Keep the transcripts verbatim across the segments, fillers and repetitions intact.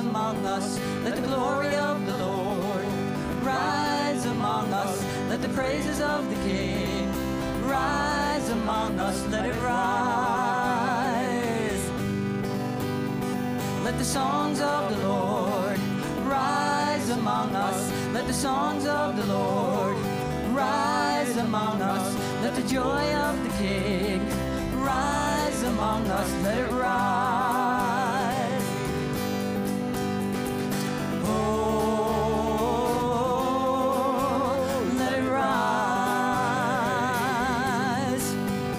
among us. Let the glory of the Lord rise among us. Let the praises of the King rise among us. Let it rise. Let the songs of the Lord rise among us. Let the songs of the Lord rise among us. Let the joy of the King rise among us. Let it rise. Oh, let it rise.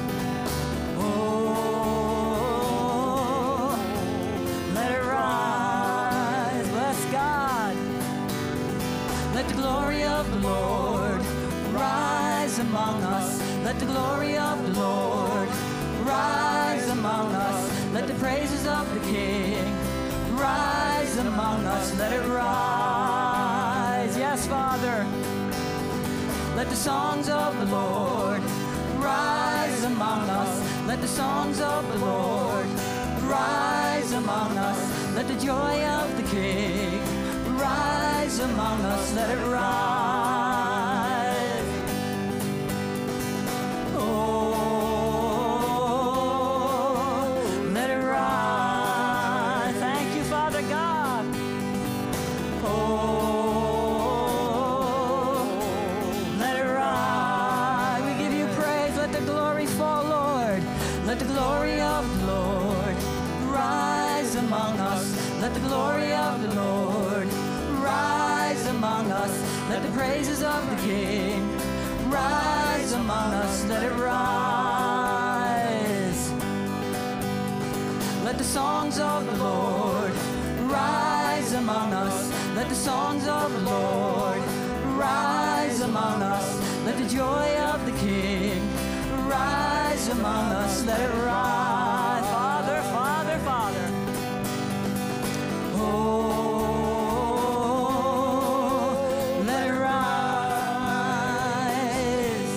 Oh, let it rise. Bless God. Let the glory of the Lord rise among us. Let the glory of the Lord rise among us. Let the praises of the King rise among us. Let it rise. Yes, Father. Let the songs of the Lord rise among us. Let the songs of the Lord rise among us. Let the joy of the King rise among us. Let it rise. Oh, let it rise. Thank you, Father God. Oh, let it rise. We give you praise. Let the glory fall, Lord. Let the glory of the Lord rise among us. Let the glory of the Lord rise among us. Let the praises of the King rise among us. Let it rise. Let the songs of the Lord rise among us. Let the songs of the Lord rise among us. Let the joy of the King rise among us. Let it rise. Father, Father, Father. Oh, let it rise.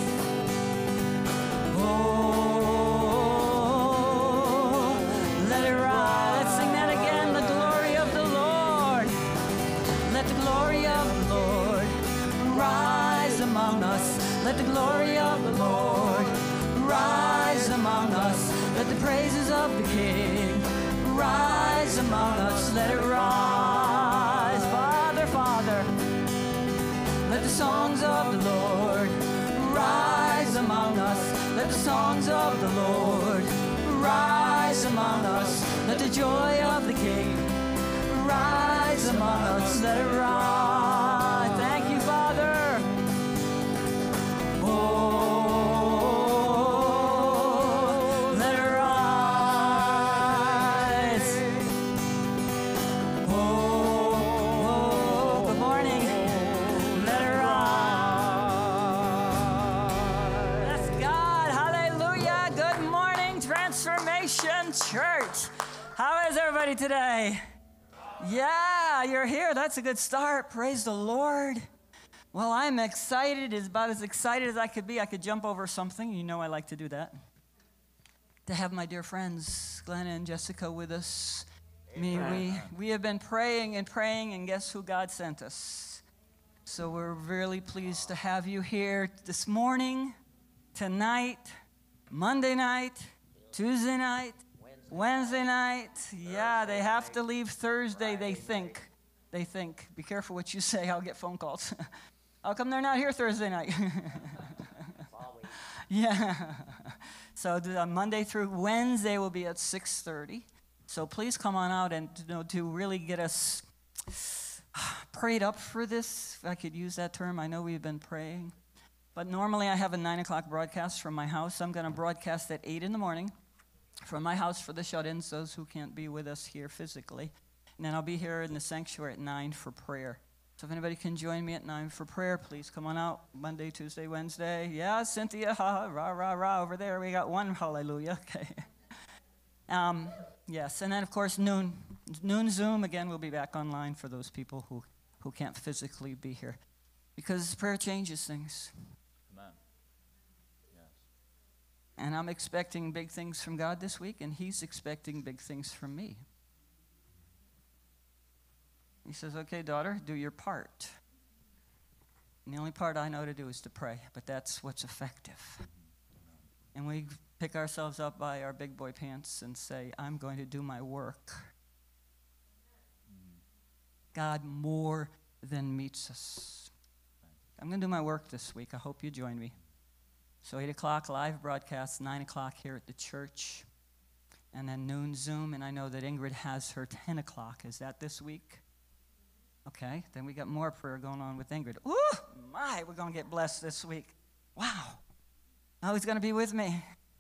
Oh, let it rise. Let's sing that again. The glory of the Lord. Let the glory of the Lord rise among us. Let the glory of the Lord rise among us. Let the praises of the King rise among us. Let it rise. Father, Father. Let the songs of the Lord rise among us. Let the songs of the Lord rise among us. Let the joy of the King rise among us. Let it rise. Thank you, Father. Oh, let it rise. Oh, good morning. Let it rise. Bless God. Hallelujah. Good morning, Transformation Church. How is everybody today? Yeah, you're here. That's a good start. Praise the Lord. Well, I'm excited, is about as excited as I could be. I could jump over something. You know I like to do that. To have my dear friends, Glenn and Jessica, with us. I mean, we, we have been praying and praying, and guess who God sent us? So we're really pleased to have you here this morning, tonight, Monday night, Tuesday night, Wednesday night. Yeah, they have to leave Thursday, they think. They think. Be careful what you say. I'll get phone calls. How come they're not here Thursday night? Yeah. So the Monday through Wednesday will be at six thirty. So please come on out and you know, to really get us prayed up for this, if I could use that term. I know we've been praying. But normally I have a nine o'clock broadcast from my house. I'm going to broadcast at eight in the morning from my house for the shut-ins, those who can't be with us here physically. And then I'll be here in the sanctuary at nine for prayer. So if anybody can join me at nine for prayer, please come on out. Monday, Tuesday, Wednesday. Yeah, Cynthia, ha, rah, rah, rah, over there. We got one hallelujah. Okay. Um, yes, and then, of course, noon. Noon Zoom. Again, we'll be back online for those people who, who can't physically be here. Because prayer changes things. Amen. Yes. And I'm expecting big things from God this week, and He's expecting big things from me. He says, okay, daughter, do your part. And the only part I know to do is to pray, but that's what's effective. And we pick ourselves up by our big boy pants and say, I'm going to do my work. God more than meets us. I'm going to do my work this week. I hope you join me. So eight o'clock live broadcast, nine o'clock here at the church, and then noon Zoom. And I know that Ingrid has her ten o'clock. Is that this week? Okay, then we got more prayer going on with Ingrid. Ooh, my, we're going to get blessed this week. Wow. Oh, he's going to be with me.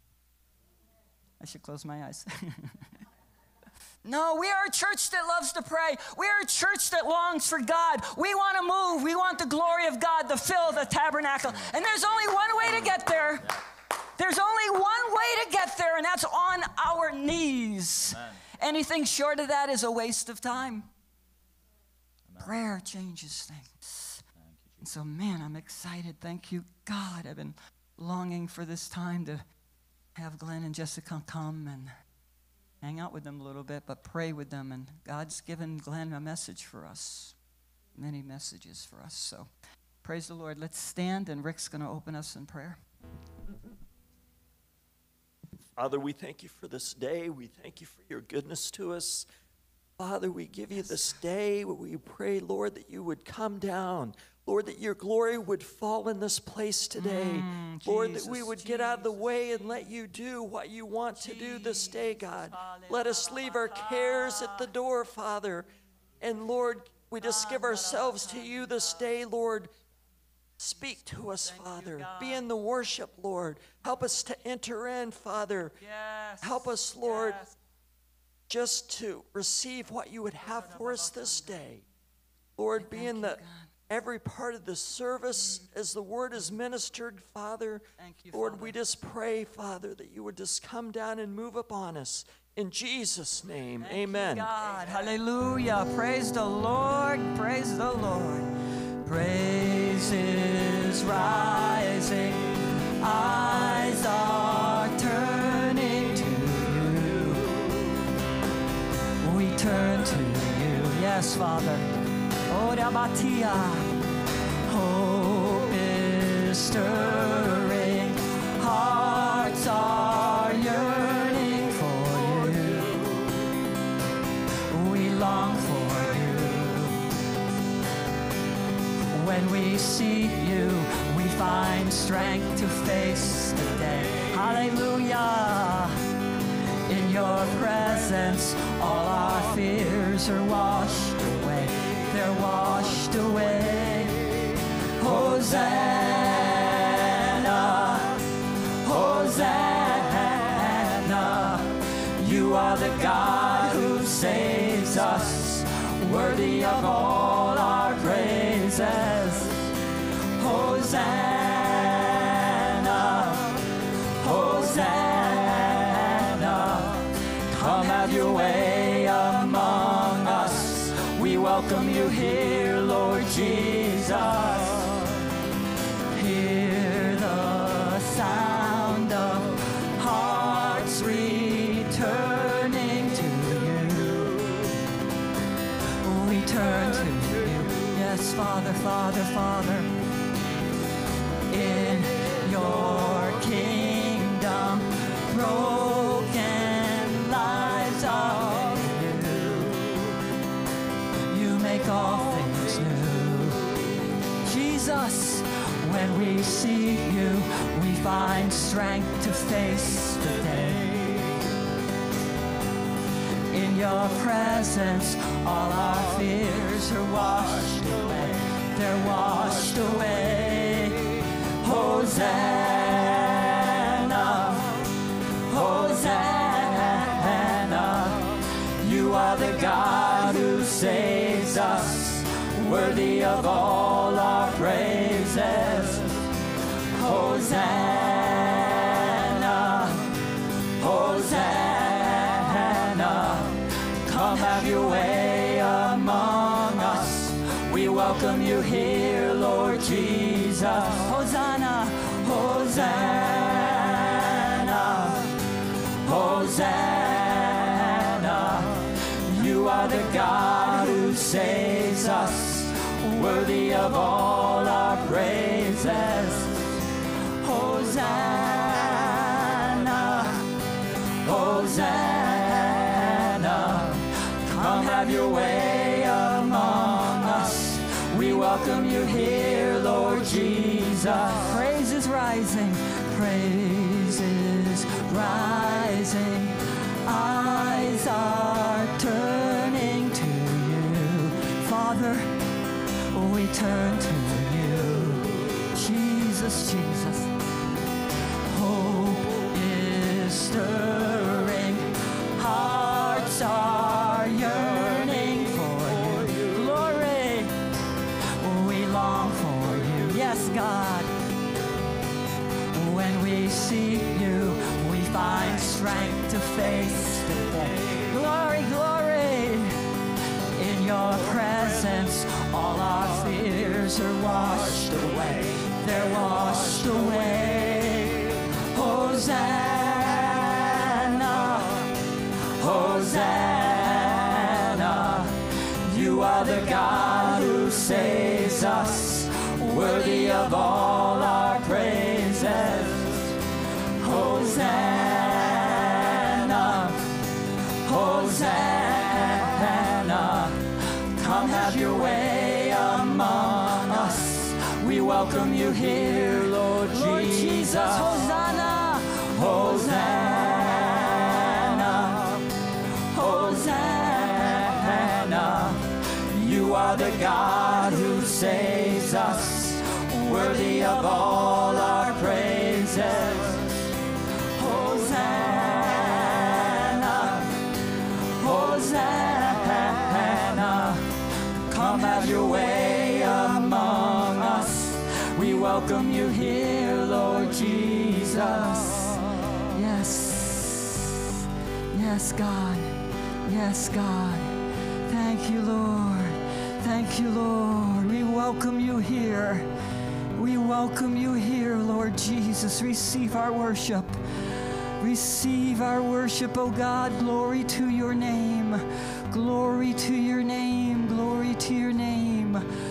I should close my eyes. No, we are a church that loves to pray. We are a church that longs for God. We want to move. We want the glory of God to fill the tabernacle. And there's only one way to get there. There's only one way to get there, and that's on our knees. Amen. Anything short of that is a waste of time. Amen. Prayer changes things. And so, man, I'm excited. Thank you, God. I've been longing for this time to have Glenn and Jessica come and hang out with them a little bit, but pray with them. And God's given Glenn a message for us, many messages for us. So praise the Lord. Let's stand, and Rick's going to open us in prayer. Father, we thank you for this day. We thank you for your goodness to us. Father, we give you this day. We pray, Lord, that you would come down. Lord, that your glory would fall in this place today. Mm, Lord, Jesus, that we would Jesus. get out of the way and let you do what you want Jesus. to do this day, God. Let us leave our cares at the door, Father. And Lord, we just give ourselves to you this day, Lord. Speak to us, Father. You, Be in the worship, Lord. Help us to enter in, Father. Yes. Help us, Lord, yes. just to receive what you would have for us this day. Lord, be in the every part of the service as the word is ministered, Father. Thank you, Lord, Father. we just pray, Father, that you would just come down and move upon us. In Jesus' name, Thank amen. You, God, hallelujah. Praise the Lord, praise the Lord. Praise is rising, eyes are turning to you. We turn to you, yes, Father. Orabatia, hope is stirring, hearts are yearning for you. We long for you. When we see you, we find strength to face the day. Hallelujah. In your presence, all our fears are washed away. They're washed away. Hosanna, Hosanna. You are the God who saves us, worthy of all our praises. Hosanna, Hosanna. Come have your way among us. We welcome you here, Lord Jesus. Hear the sound of hearts returning to you. We turn to you. Yes, Father, Father, Father. In your kingdom, broken lives are new. You make all things new. Jesus, when we see you, we find strength to face the day. In your presence, all our fears are washed away. They're washed away. Hosanna, Hosanna. You are the God who saves us, worthy of all our praises. Hosanna, Hosanna. Come have your way among us. We welcome you here, Lord Jesus. Hosanna, Hosanna, Hosanna. You are the God who saves worthy of all our praises. Hosanna, Hosanna, come have your way among us. We welcome you here, Lord Jesus. Praise is rising, praise is rising. Eyes are turning to you, Father. We turn to you, Jesus, Jesus. Hope is stirring, hearts are yearning for you. Glory, we long for you. Yes, God. When we seek you, we find strength to face the day. Glory, glory. In your presence, all our fears are washed away. They're washed away. Hosanna, Hosanna. You are the God who saves us, worthy of all our praises. Hosanna, Hosanna, come have your way among us. We welcome you here, Lord, Lord Jesus. Jesus. Hosanna, Hosanna, Hosanna. You are the God who saves us, worthy of all our praises. Hosanna, Hosanna, come have your way among us. We welcome you here, Lord Jesus. Yes, yes, God, yes, God. Thank you, Lord. Thank you, Lord. We welcome you here. We welcome you here, Lord Jesus. Receive our worship. Receive our worship, O God. Glory to your name. Glory to your name. Glory to your name.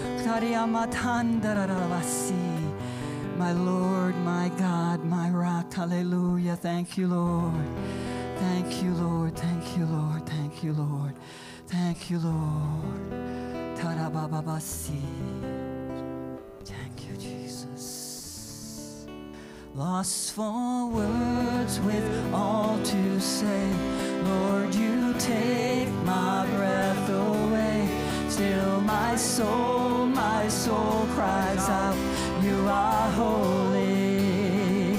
My Lord, my God, my rock. Hallelujah. Thank you, Lord. Thank you, Lord. Thank you, Lord. Thank you, Lord. Thank you, Lord. Tarabababasi. Thank you, Jesus. Lost for words with all to say. Lord, you take my breath away. Still my soul, my soul cries out, you are holy.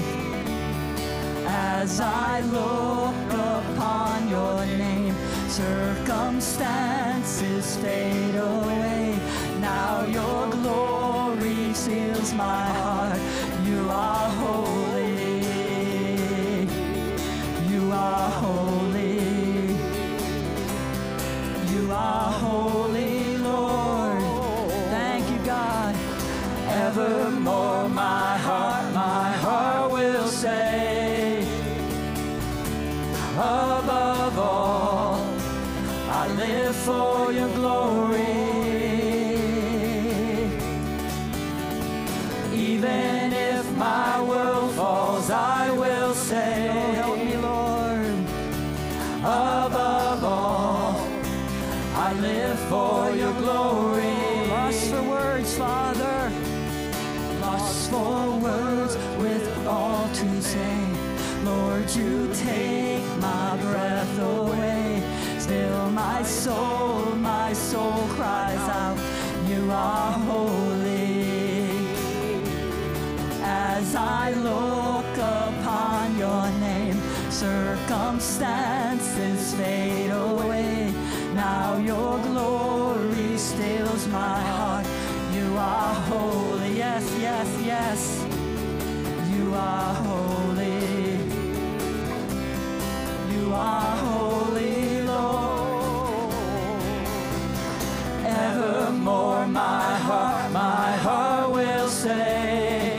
As I look upon your name, circumstances fade away. Now your glory seals my heart. You are holy. You are holy. You are holy, Lord. Thank you, God. Evermore my heart, my heart will say, above all, I live for your glory. Even if my world falls, I will say, help me, Lord. Above all, I live for your glory. Lost for words, Father. Lost for words with all to say. Lord, you take my breath away. Still my soul, my soul cries out, you are holy. As I look upon your name, circumstances fade away. Now your glory stills my heart. You are holy, yes, yes, yes. You are holy. You are holy, Lord. Evermore my heart, my heart will say,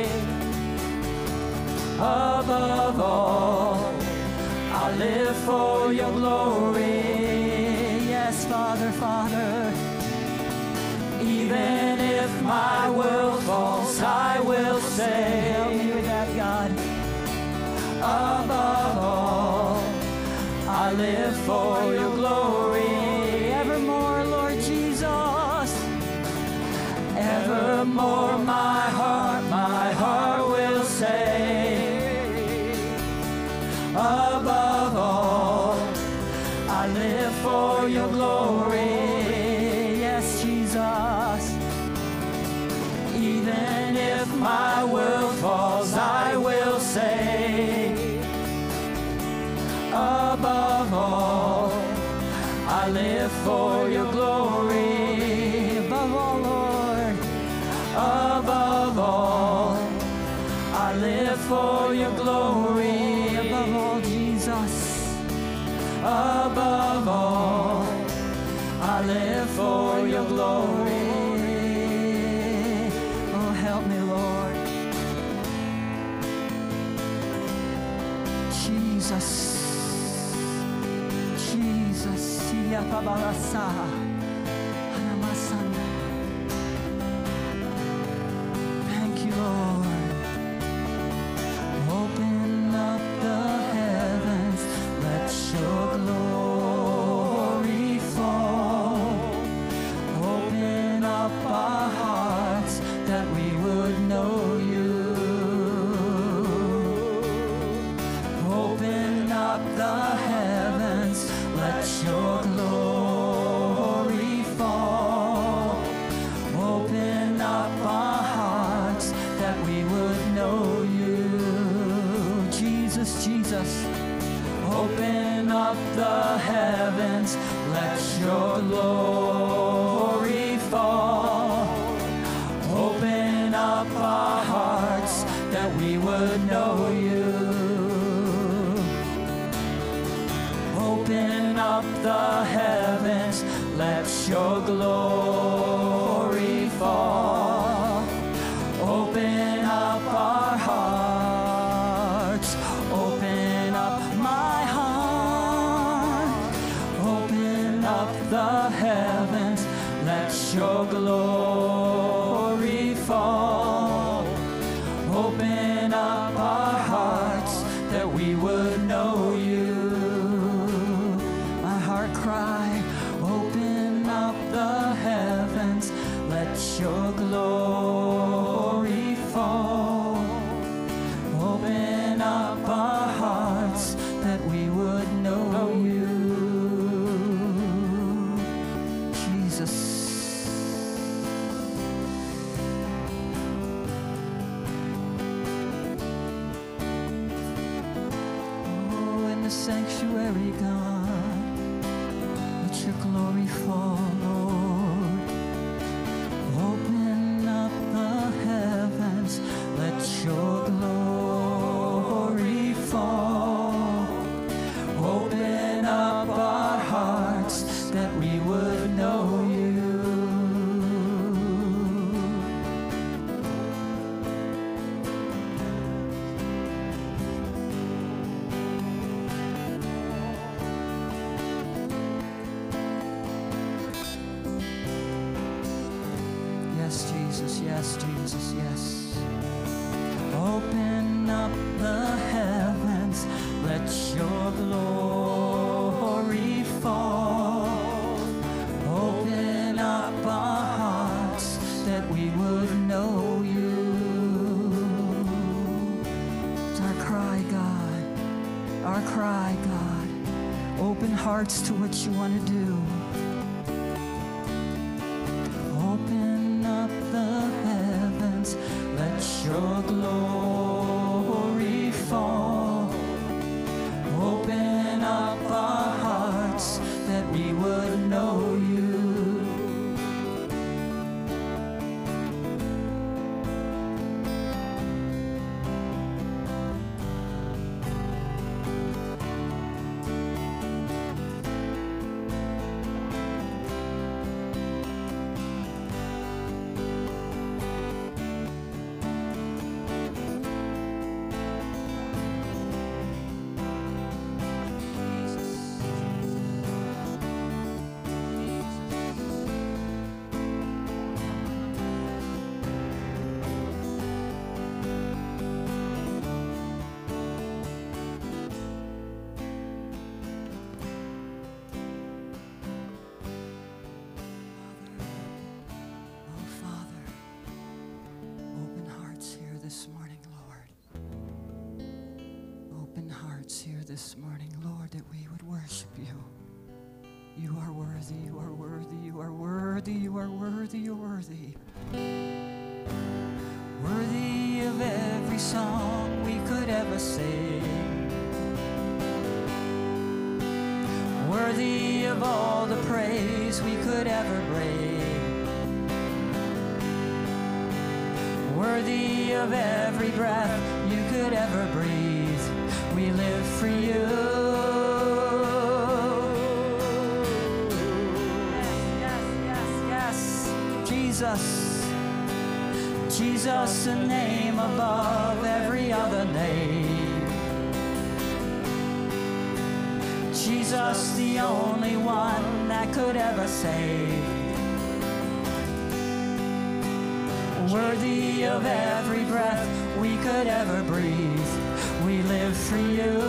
above all, I live for your glory. Yes, Father, Father. Even if my world falls, I will say, help me with that, God. Above all, I live for your glory. Evermore, Lord Jesus. Evermore, my heart, my heart will say, above all, I live for your glory. Yes, Jesus. Even if my world falls, I will say, above all, I live for your glory. Above all, Lord, above all, I live for your glory. Above all, Jesus, above all, I live for your glory. Oh, help me, Lord. Jesus. Jesus, Sia Pabalasa, Hanamasana. Thank you, Lord. Open up the heavens, let your glory fall. Open up our hearts that we would know you. Open up the heavens, let your glory fall. Open up our hearts that we would know you. Jesus, Jesus. Open up the heavens, let your glory fall. Open up our hearts that we would know you. Open up the heavens, let your glory fall. Open up our hearts, open up my heart. Open up the heavens, let your glory fall. Open up our hearts that we would know you. Cry, open up the heavens, let your glory fall. Open up our hearts that we would know you. Jesus. Oh, in the sanctuary, God, your glory fall, Lord. Open up the heavens, let your glory fall. Open up our hearts that we would know you. Yes, Jesus, yes, Jesus, yes. Open up the heavens, let your glory fall. Open up our hearts that we would know you. It's our cry, God, our cry, God. Open hearts to what you want to do. Your glory fall. Open up our hearts that we would know you. hearts here this morning, Lord, that we would worship you. You are worthy, you are worthy, you are worthy, you are worthy, you're worthy. Worthy of every song we could ever sing. Worthy of all the praise we could ever bring. Worthy of every breath you could ever breathe. We live for you. Yes, yes, yes, yes. Jesus. Jesus, a name above every other name. Jesus, the only one that could ever save. Worthy of every breath we could ever breathe. We live for you.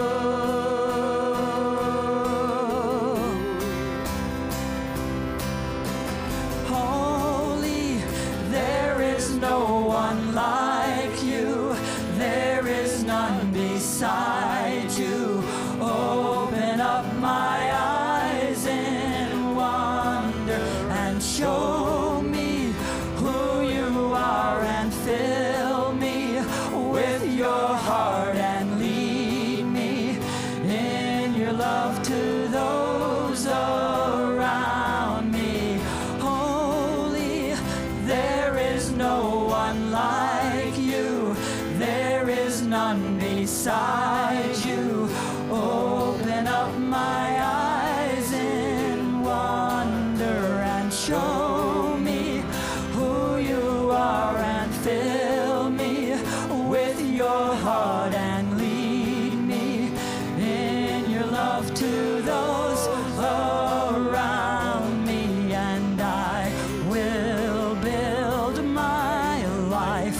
Holy, there is no one like you. There is none beside you. Open up my eyes in wonder and show me who you are and fill me with your heart and lead me in your love to those around me. Holy, there is no one like you. There is none beside you. Open up my eyes in wonder and show me who you are and fill me with your heart and lead me in your love to those around me. And I will build my life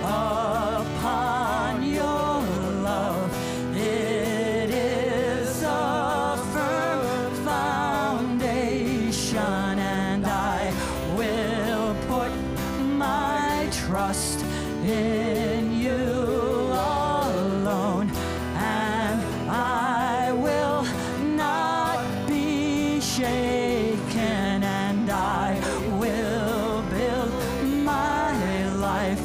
upon your love. It is a firm foundation, and I will put my trust in you alone, and I will not be shaken, and I will build my life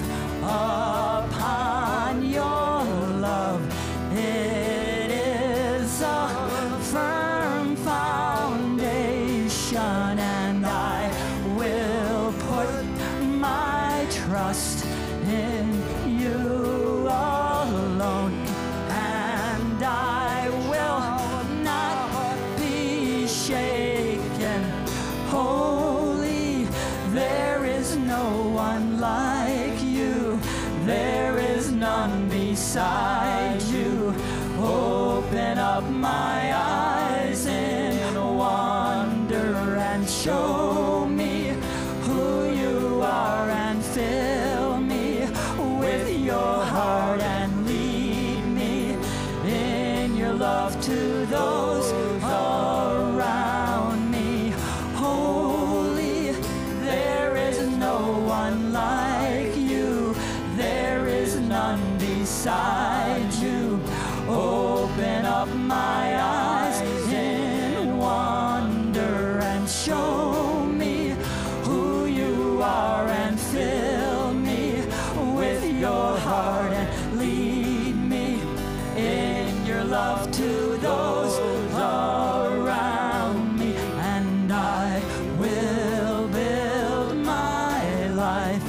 upon your love. It is a firm foundation, and I will put my trust in you alone, and I will not be shaken. Holy, there is no one like you. There is none beside you. Open up my eyes in wonder and show me who you are and fill me with your heart and lead me in your love to those around me. Holy, there is no one like you. There is none beside you. Open up my eyes in wonder and show me who you are and fill me with your heart and lead me in your love to those around me. And I will build my life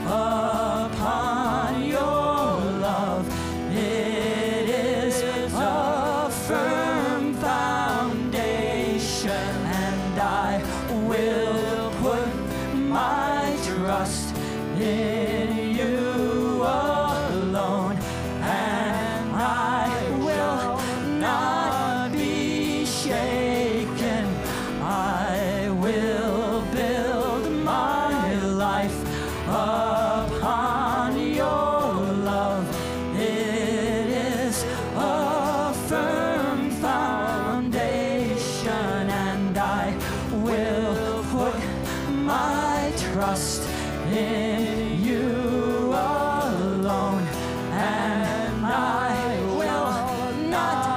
upon your love. It is a firm foundation, and I will put my trust in you alone, and I will not be shaken. I will build my life upon your love. It is a firm foundation, and I will put my trust in you alone, and I will not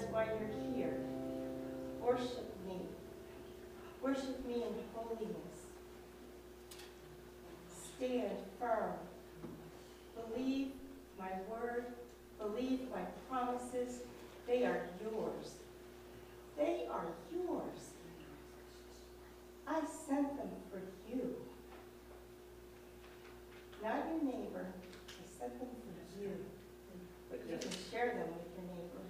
why you're here. Worship me. Worship me in holiness. Stand firm. Believe my word. Believe my promises. They are yours. They are yours. I sent them for you. Not your neighbor. I sent them for you. But you can share them with your neighbor.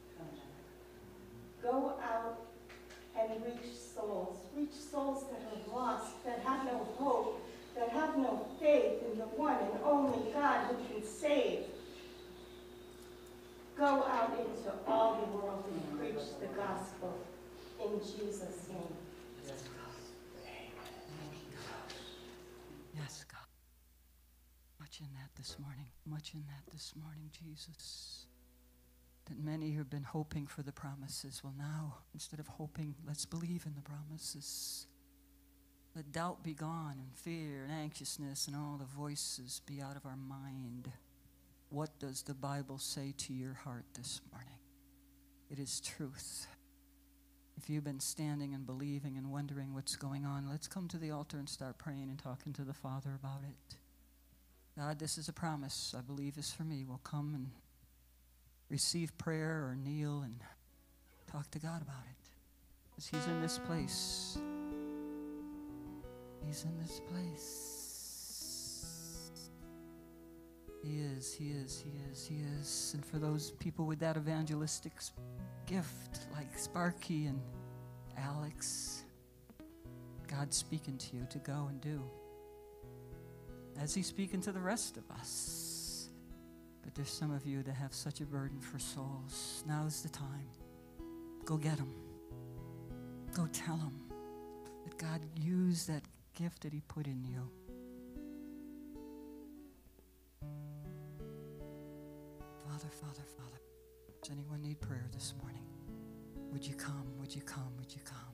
Go out and reach souls. Reach souls that are lost, that have no hope, that have no faith in the one and only God who can save. Go out into all the world and preach the gospel in Jesus' name. Yes, God. Yes, God. Much in that this morning. Much in that this morning, Jesus. That many who have been hoping for the promises will now, instead of hoping, let's believe in the promises. Let doubt be gone, and fear and anxiousness and all the voices be out of our mind. What does the Bible say to your heart this morning? It is truth. If you've been standing and believing and wondering what's going on, let's come to the altar and start praying and talking to the Father about it. God, this is a promise I believe is for me. We'll come and receive prayer or kneel and talk to God about it. Because He's in this place. He's in this place. He is, He is, He is, He is. And for those people with that evangelistic gift, like Sparky and Alex, God's speaking to you to go and do. As He's speaking to the rest of us. But there's some of you that have such a burden for souls. Now's the time. Go get them. Go tell them that God used that gift that He put in you. Father, Father, Father, does anyone need prayer this morning? Would you come? Would you come? Would you come?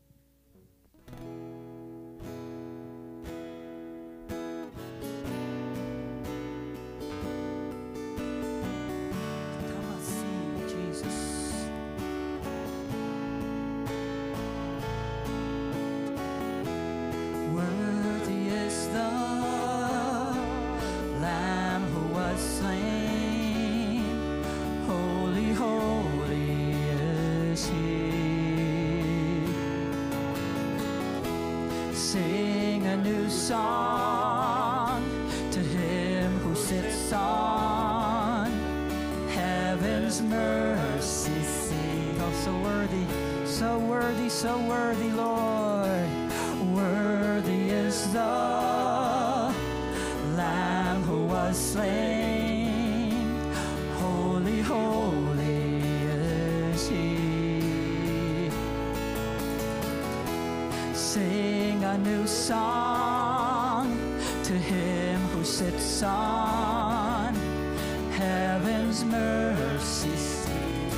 Sing a new song to Him who sits on heaven's mercy seat. Oh, so worthy, so worthy, so worthy, Lord. Worthy is the Lamb who was slain. Holy, holy is He. Sing a new song to Him who sits on heaven's mercy seat.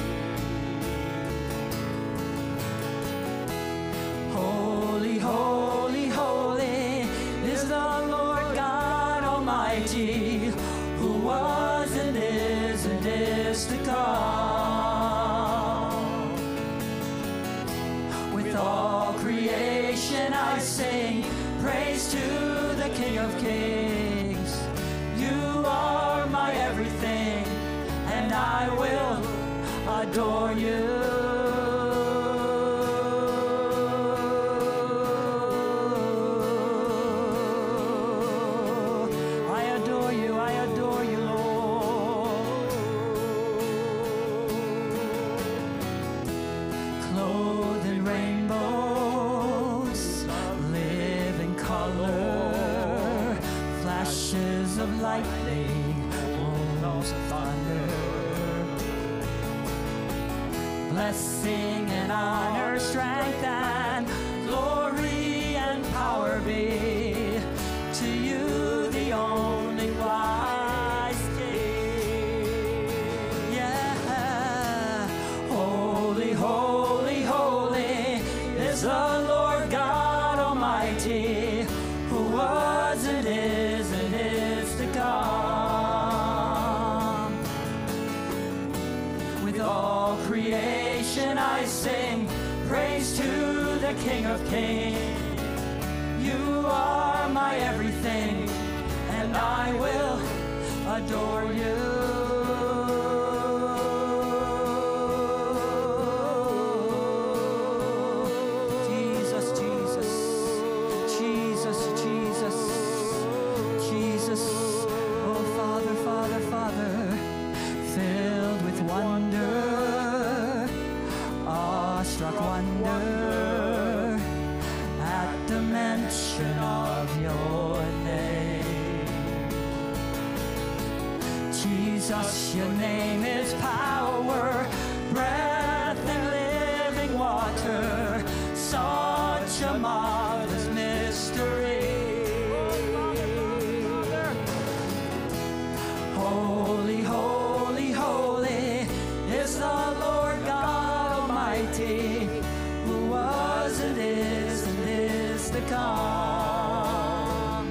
Holy, holy, holy is the Lord God Almighty, who was and is and is to come. With all creation I sing praise to the King of Kings. You are my everything, and I will adore you. I adore you, I adore you, Lord. Clothed in rainbows, living color, flashes of lightning, rolls of thunder. Blessing and honor, strength and glory and power be to you, the only wise King. Yeah. Holy, holy, holy is the Lord God Almighty, who was and is and is to come. With all creation creation I sing praise to the King of Kings. You are my everything, and I will adore you. Jesus, your name is power, breath and living water, such a marvelous mystery. Holy, holy, holy is the Lord God Almighty, who was and is and is to come.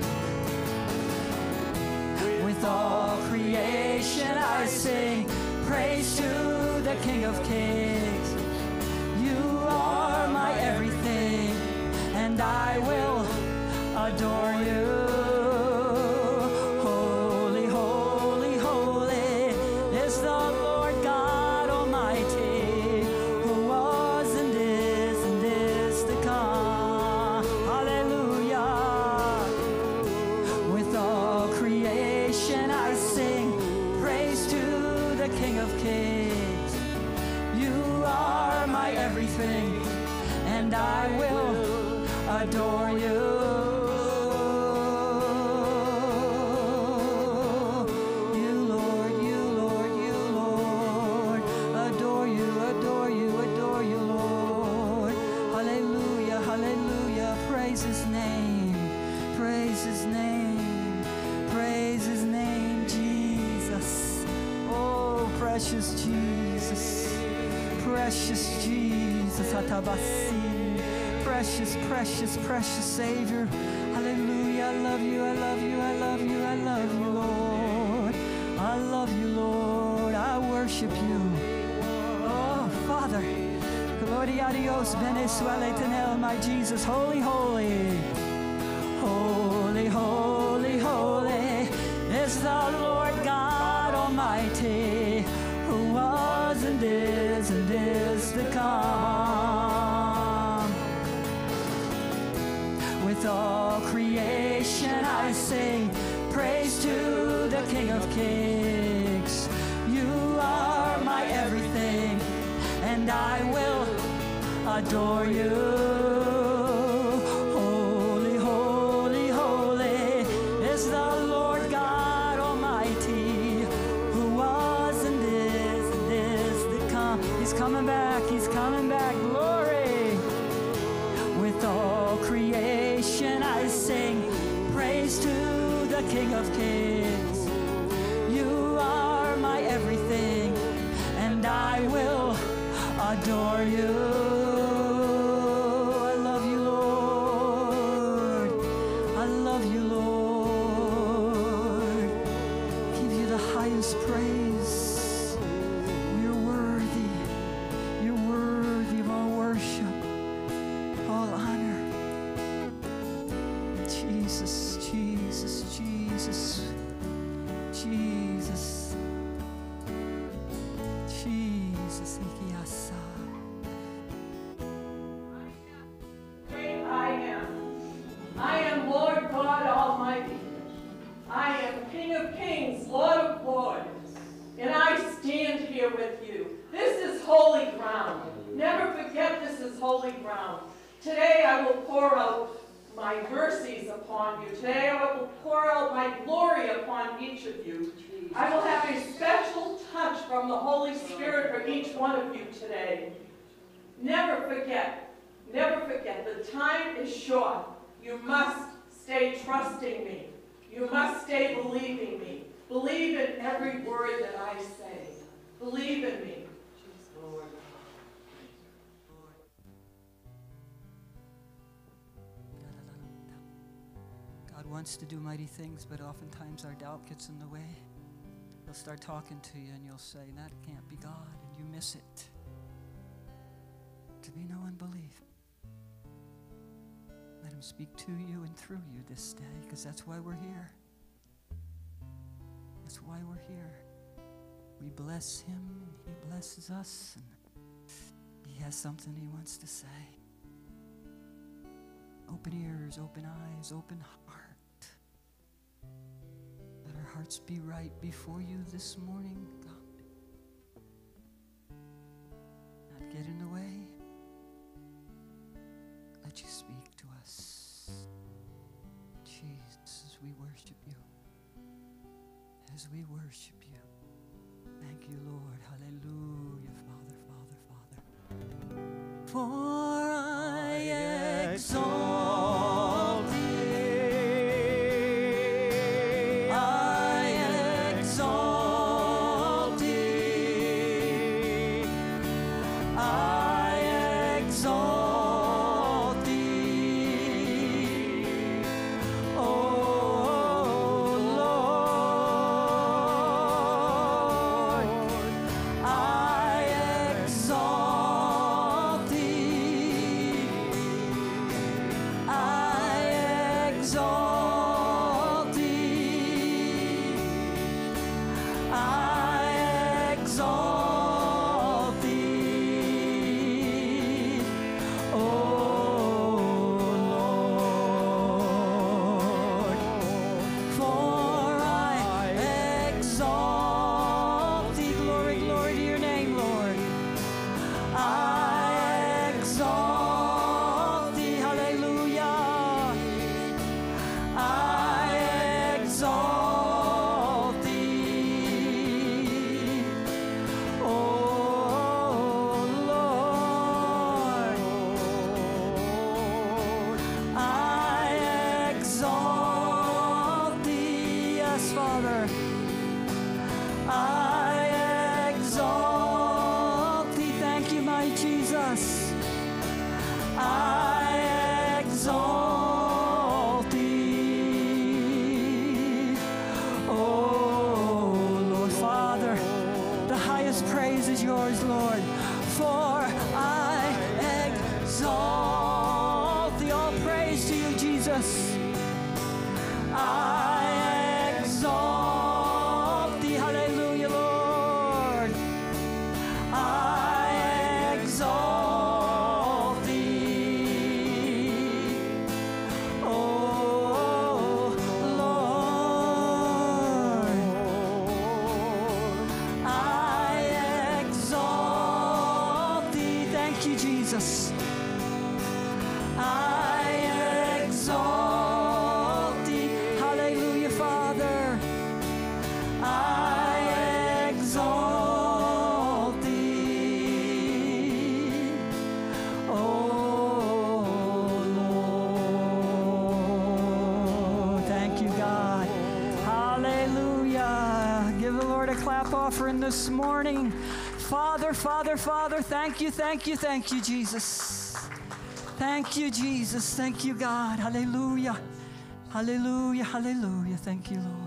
With all creation I sing praise to the King of Kings. You are my everything, and I will adore you. Holy, holy, holy is the Lord God Almighty, who was and is and is to come. Hallelujah. With all creation I sing praise to the King of Kings. You are my everything, and I will adore you. You, Lord, you, Lord, you, Lord. Adore you, adore you, adore you, Lord. Hallelujah, hallelujah. Praise his name, praise his name, praise his name, Jesus. Oh, precious Jesus, precious Jesus, Atabasi, precious, precious, precious Savior. Hallelujah, I love you, I love you, I love you, I love you, Lord. I love you, Lord, I worship you. Oh, Father, Gloria a Dios, Venezuela, Tenel, my Jesus, holy, holy. Holy, holy, holy is the Lord God Almighty, who was and is and is to come. With all creation I sing praise to the King of Kings. You are my everything, and I will adore you. Holy, holy, holy is the Lord God Almighty, who was and is and is to come. He's coming back, he's coming back, glory. With all creation I sing praise to the King of Kings. You are my everything, and I will adore you. I love you, Lord. I love you, Lord. Give you the highest praise. You're worthy. You're worthy of all worship, all honor. Jesus, Jesus, Jesus, Jesus, Jesus, Ikiasa. Great I am. I am Lord God Almighty. I am King of Kings, Lord of Lords. And I stand here with you. This is holy ground. Never forget this is holy ground. Today I will pour out my mercies upon you. Today I will pour out my glory upon each of you. I will have a special touch from the Holy Spirit for each one of you today. Never forget, never forget, the time is short. You must stay trusting me. You must stay believing me. Believe in every word that I say. Believe in me. Lord. God wants to do mighty things, but oftentimes our doubt gets in the way. He'll start talking to you and you'll say, that can't be God, and you miss it. to be no unbelief. Let him speak to you and through you this day, because that's why we're here. That's why we're here. We bless him, he blesses us, and he has something he wants to say. Open ears, open eyes, open heart. Let our hearts be right before you this morning, God. Not get in the way. Let you speak to us. Jesus, as we worship you. As we worship you. Thank you, Lord. Hallelujah, Father, Father, Father. For I exalt thee. I exalt thee. I exalt thee. Oh Lord, I exalt thee. I exalt thee. I exalt thee. Oh Lord, for I exalt thee. Glory, glory to your name, Lord. I exalt thee. Hallelujah. I exalt thee. Oh Lord, I exalt thee. Yes, Father. I exalt thee. Thank you, my Jesus. I exalt thee. Oh Lord, Father, the highest praise is yours, Lord. For I exalt thee. All praise to you, Jesus. I exalt thee. Hallelujah, Lord. I exalt thee. Oh Lord, I exalt thee. Thank you, Jesus. I exalt thee. Hallelujah, Father. I exalt thee. Oh Lord. Thank you, God. Hallelujah. Give the Lord a clap offering this morning. Father, Father, Father, thank you, thank you, thank you, Jesus. Thank you, Jesus. Thank you, God. Hallelujah. Hallelujah. Hallelujah. Thank you, Lord.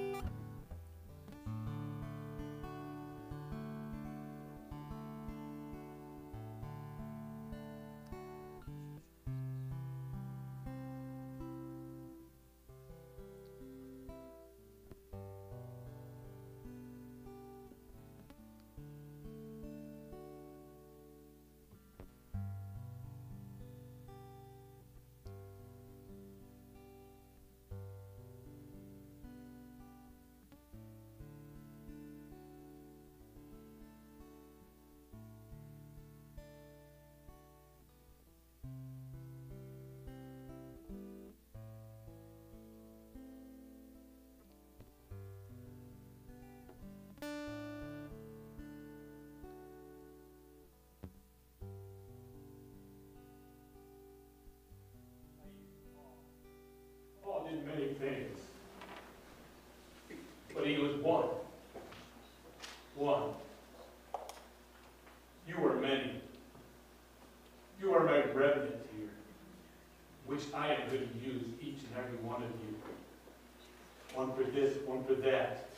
Paul did many things, but he was one. One. You are many. You are my remnant here, which I am going to use, each and every one of you. One for this, one for that.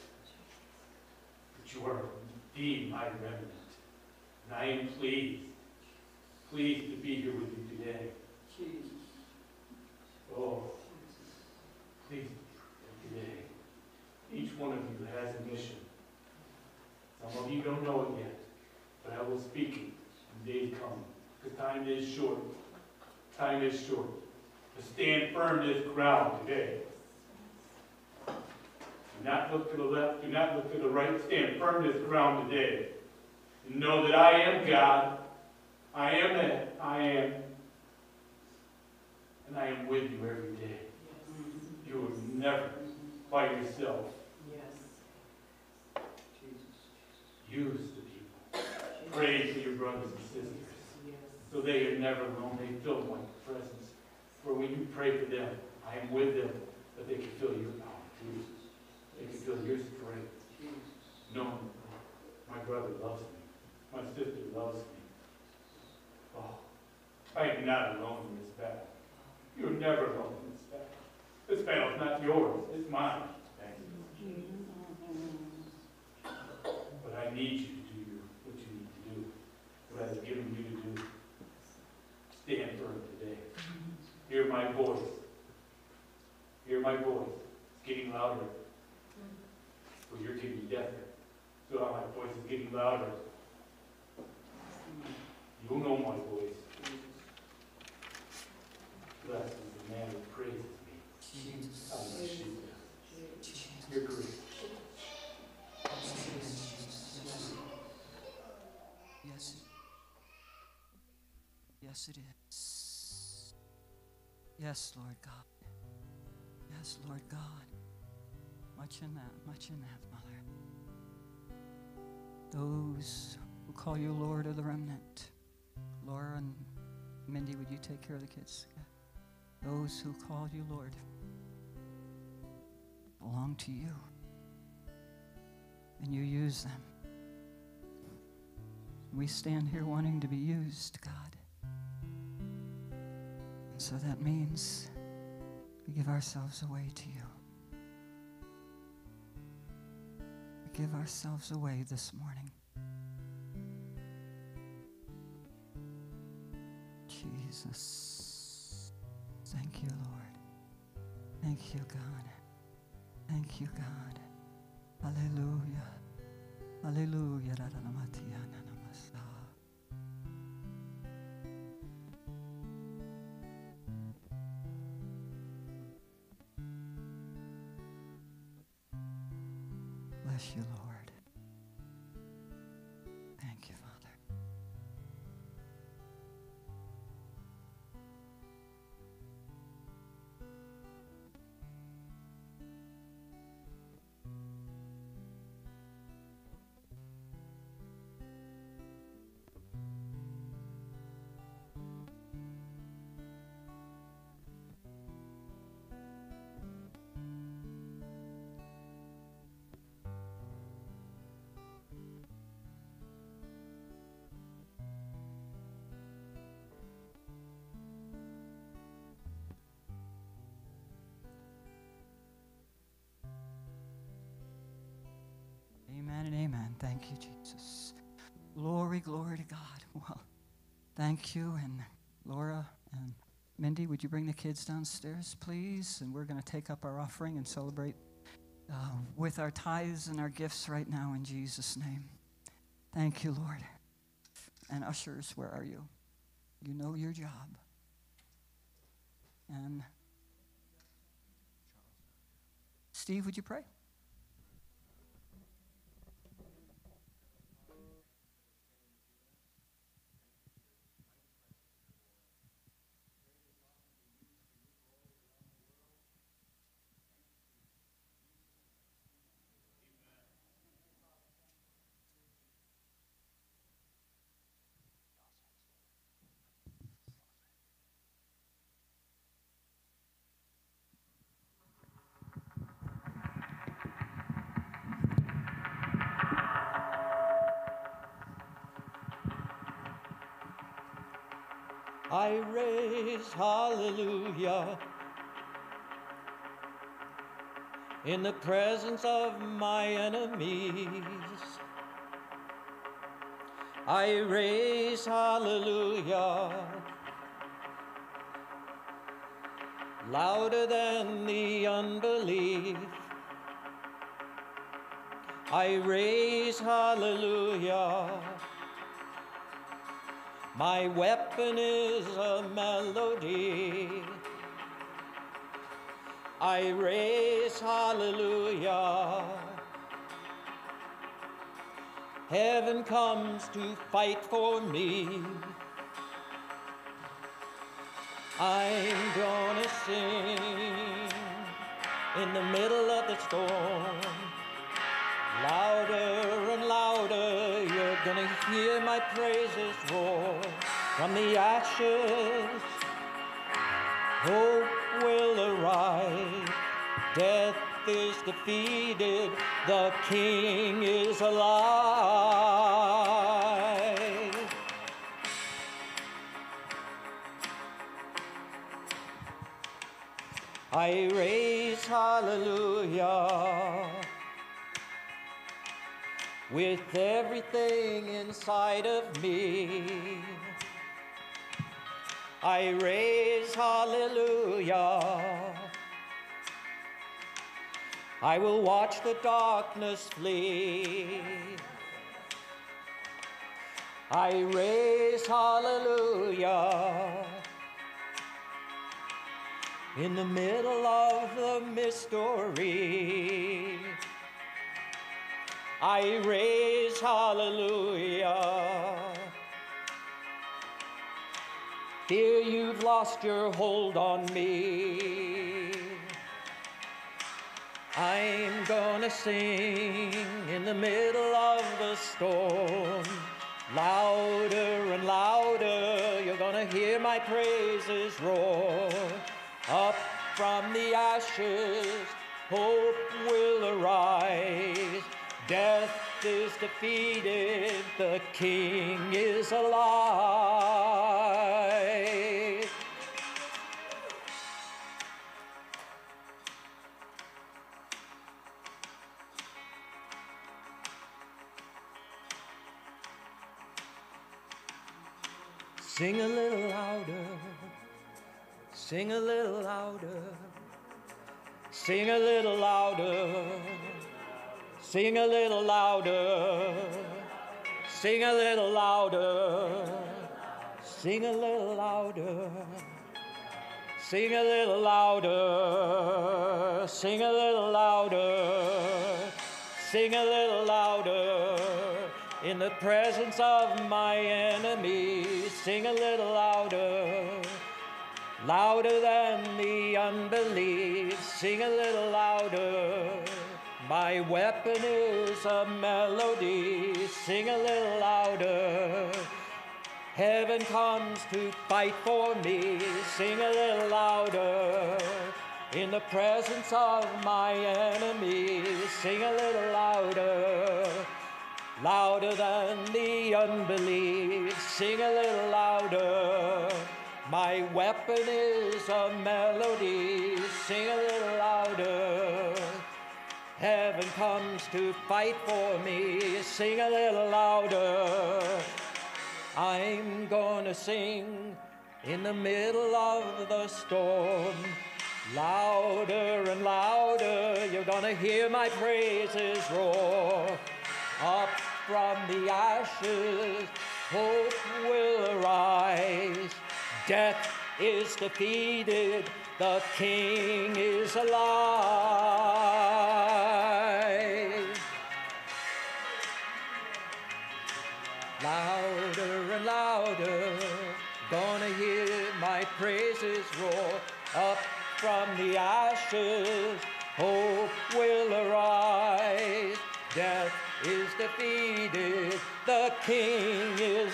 But you are indeed my remnant, and I am pleased pleased to be here with you today. Oh, pleased today. Each one of you has a mission. Some of you don't know it yet, but I will speak it in days coming. Because time is short. Time is short. To stand firm this ground today. Do not look to the left. Do not look to the right. Stand firm this ground today. And know that I am God. I am that. I am. And I am with you every day. You are never by yourself. Use the people. Pray for your brothers and sisters. So they are never alone. They feel my presence. For when you pray for them, I am with them, that they can feel your power too. They can feel your strength. Knowing my brother loves me. My sister loves me. Oh, I am not alone in this battle. You're never alone in this battle. This battle is not yours. It's mine. But I need you to do your, what you need to do. What I've given you to do. Stand firm today. Hear my voice. Hear my voice. It's getting louder. Well, you're getting deafer. So my voice is getting louder. You'll know my voice. Blessed is the man who praises me. Hallelujah. You're great. Yes. Yes, it is. Yes, Lord God. Yes, Lord God. Much in that, much in that, Mother. Those who call you Lord of the remnant. Laura and Mindy, would you take care of the kids? Those who call you Lord belong to you. And you use them. We stand here wanting to be used, God. And so that means we give ourselves away to you. We give ourselves away this morning. Jesus. Thank you, Lord. Thank you, God. Thank you, God. Hallelujah. Hallelujah. Bless you, Lord. Thank you, Father. Amen and amen. Thank you, Jesus. Glory, glory to God. Well, thank you. And Laura and Mindy, would you bring the kids downstairs, please? And we're going to take up our offering and celebrate uh, with our tithes and our gifts right now in Jesus' name. Thank you, Lord. And ushers, where are you? You know your job. And Steve, would you pray? I raise hallelujah in the presence of my enemies. I raise hallelujah louder than the unbelief. I raise hallelujah. My weapon is a melody. I raise hallelujah. Heaven comes to fight for me. I'm gonna sing in the middle of the storm. Louder and louder, you're gonna hear my praises roar. From the ashes, hope will arise. Death is defeated, the King is alive. I raise hallelujah with everything inside of me. I raise hallelujah. I will watch the darkness flee. I raise hallelujah in the middle of the mystery. I raise hallelujah. Fear, you've lost your hold on me. I'm gonna sing in the middle of the storm. Louder and louder, you're gonna hear my praises roar. Up from the ashes, hope will arise. Death is defeated, the King is alive. Sing a little louder, sing a little louder, sing a little louder, sing a little louder, sing a little louder, sing a little louder, sing a little louder, sing a little louder, sing a little louder. In the presence of my enemies, sing a little louder, louder than the unbelief, sing a little louder. My weapon is a melody, sing a little louder. Heaven comes to fight for me, sing a little louder. In the presence of my enemies, sing a little louder. Louder than the unbelief, sing a little louder. My weapon is a melody, sing a little louder. Heaven comes to fight for me, sing a little louder. I'm gonna sing in the middle of the storm. Louder and louder, you're gonna hear my praises roar. Up from the ashes, hope will arise. Death is defeated, the King is alive. Louder and louder, gonna hear my praises roar. Up from the ashes, hope will arise. Death is defeated, the King is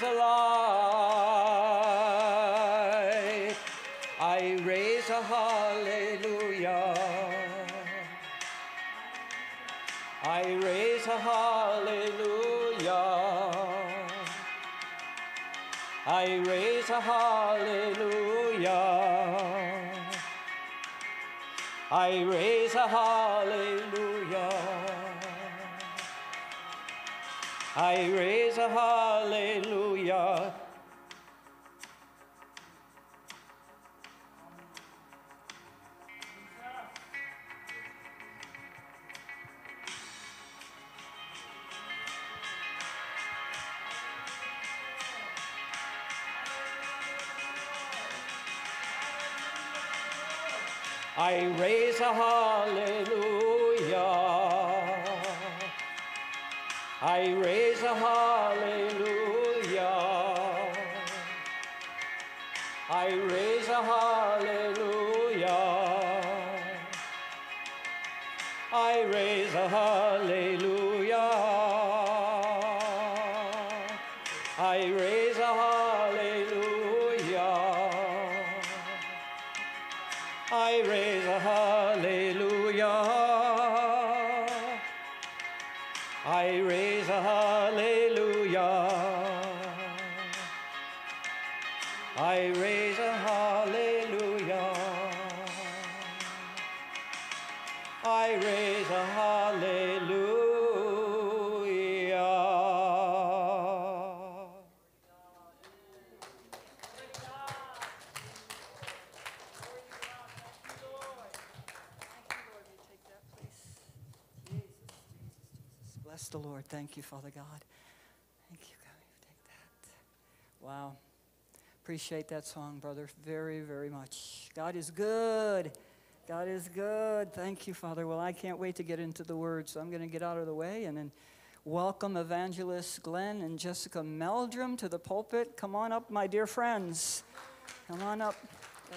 alive. I raise a hallelujah. I raise a hallelujah. I raise a hallelujah. I raise a hallelujah. I raise a hallelujah. I raise a hallelujah. I raise a hallelujah. I raise a hallelujah. I raise a hallelujah. I raise a hallelujah. I raise a hallelujah. I raise a hallelujah. I raise a hallelujah. I raise a hallelujah. Bless the Lord. Thank you, Father God. Thank you, God. Take that. Wow. Appreciate that song, brother, very, very much. God is good. God is good. Thank you, Father. Well, I can't wait to get into the word, so I'm going to get out of the way and then welcome Evangelist Glenn and Jessica Meldrum to the pulpit. Come on up, my dear friends. Come on up. Okay.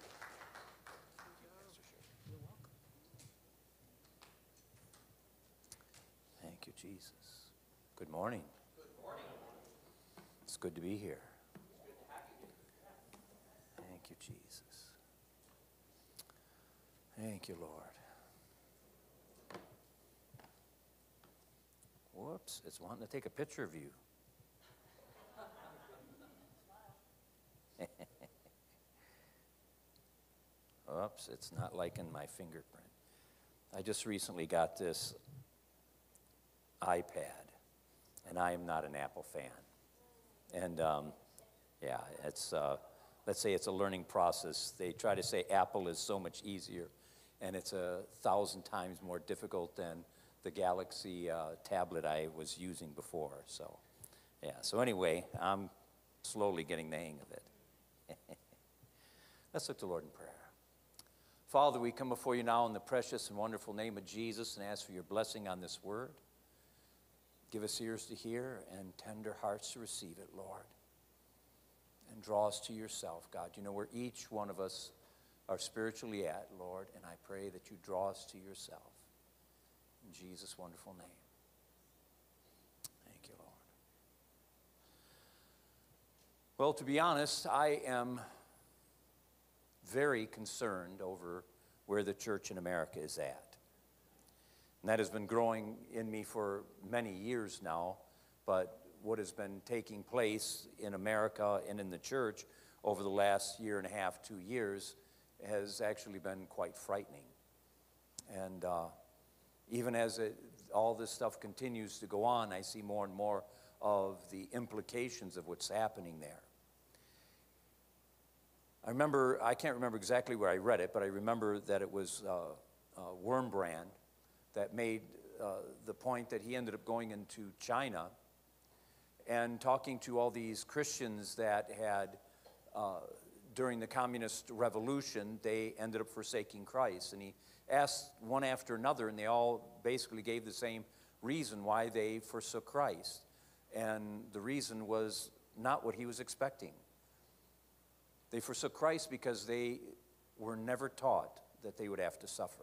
Thank you, Jesus. Good morning. Good morning. It's good to be here. Thank you, Jesus. Thank you, Lord. Whoops, it's wanting to take a picture of you. Oops, it's not liking my fingerprint. I just recently got this iPad, and I am not an Apple fan. And um, yeah, it's, uh, let's say it's a learning process. They try to say Apple is so much easier, and it's a thousand times more difficult than the Galaxy uh, tablet I was using before. So yeah, so anyway, I'm slowly getting the hang of it. Let's look to the Lord in prayer. Father, we come before you now in the precious and wonderful name of Jesus and ask for your blessing on this word. Give us ears to hear and tender hearts to receive it, Lord. And draw us to yourself, God. You know where each one of us are spiritually at, Lord, and I pray that you draw us to yourself. In Jesus' wonderful name. Thank you, Lord. Well, to be honest, I am very concerned over where the church in America is at. And that has been growing in me for many years now, but what has been taking place in America and in the church over the last year and a half, two years, has actually been quite frightening. And uh, even as it, all this stuff continues to go on, I see more and more of the implications of what's happening there. I remember, I can't remember exactly where I read it, but I remember that it was uh, uh, Wurmbrand that made uh, the point that he ended up going into China and talking to all these Christians that had, uh, during the communist revolution, they ended up forsaking Christ. And he asked one after another, and they all basically gave the same reason why they forsook Christ. And the reason was not what he was expecting. They forsook Christ because they were never taught that they would have to suffer.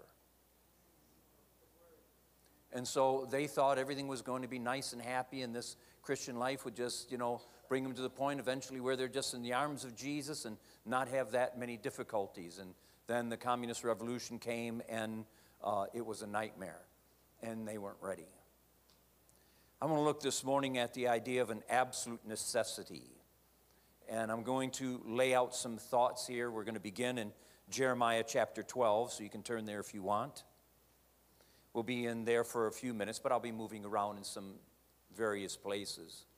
And so they thought everything was going to be nice and happy, and this Christian life would just, you know, bring them to the point eventually where they're just in the arms of Jesus and not have that many difficulties. And then the communist revolution came, and uh, it was a nightmare, and they weren't ready. I'm going to look this morning at the idea of an absolute necessity. And I'm going to lay out some thoughts here. We're going to begin in Jeremiah chapter twelve, so you can turn there if you want. We'll be in there for a few minutes, but I'll be moving around in some various places.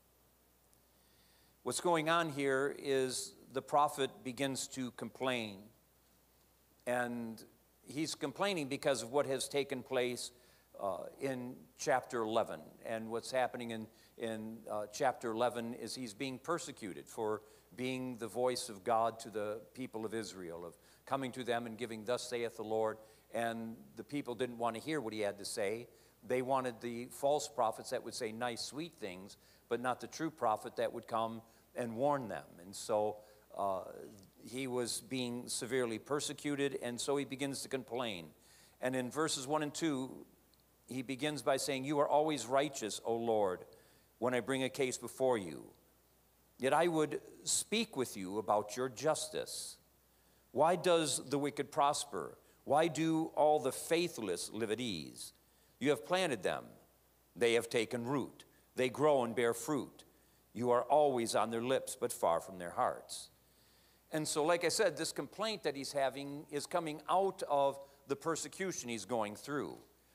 What's going on here is the prophet begins to complain. And he's complaining because of what has taken place uh, in chapter eleven. And what's happening in, in uh, chapter eleven is he's being persecuted for being the voice of God to the people of Israel, of coming to them and giving, "Thus saith the Lord." And the people didn't want to hear what he had to say. They wanted the false prophets that would say nice, sweet things, but not the true prophet that would come and warn them. And so uh, he was being severely persecuted, and so he begins to complain. And in verses one and two, he begins by saying, "You are always righteous, O Lord, when I bring a case before you. Yet I would speak with you about your justice. Why does the wicked prosper? Why do all the faithless live at ease? You have planted them. They have taken root. They grow and bear fruit. You are always on their lips, but far from their hearts." And so, like I said, this complaint that he's having is coming out of the persecution he's going through.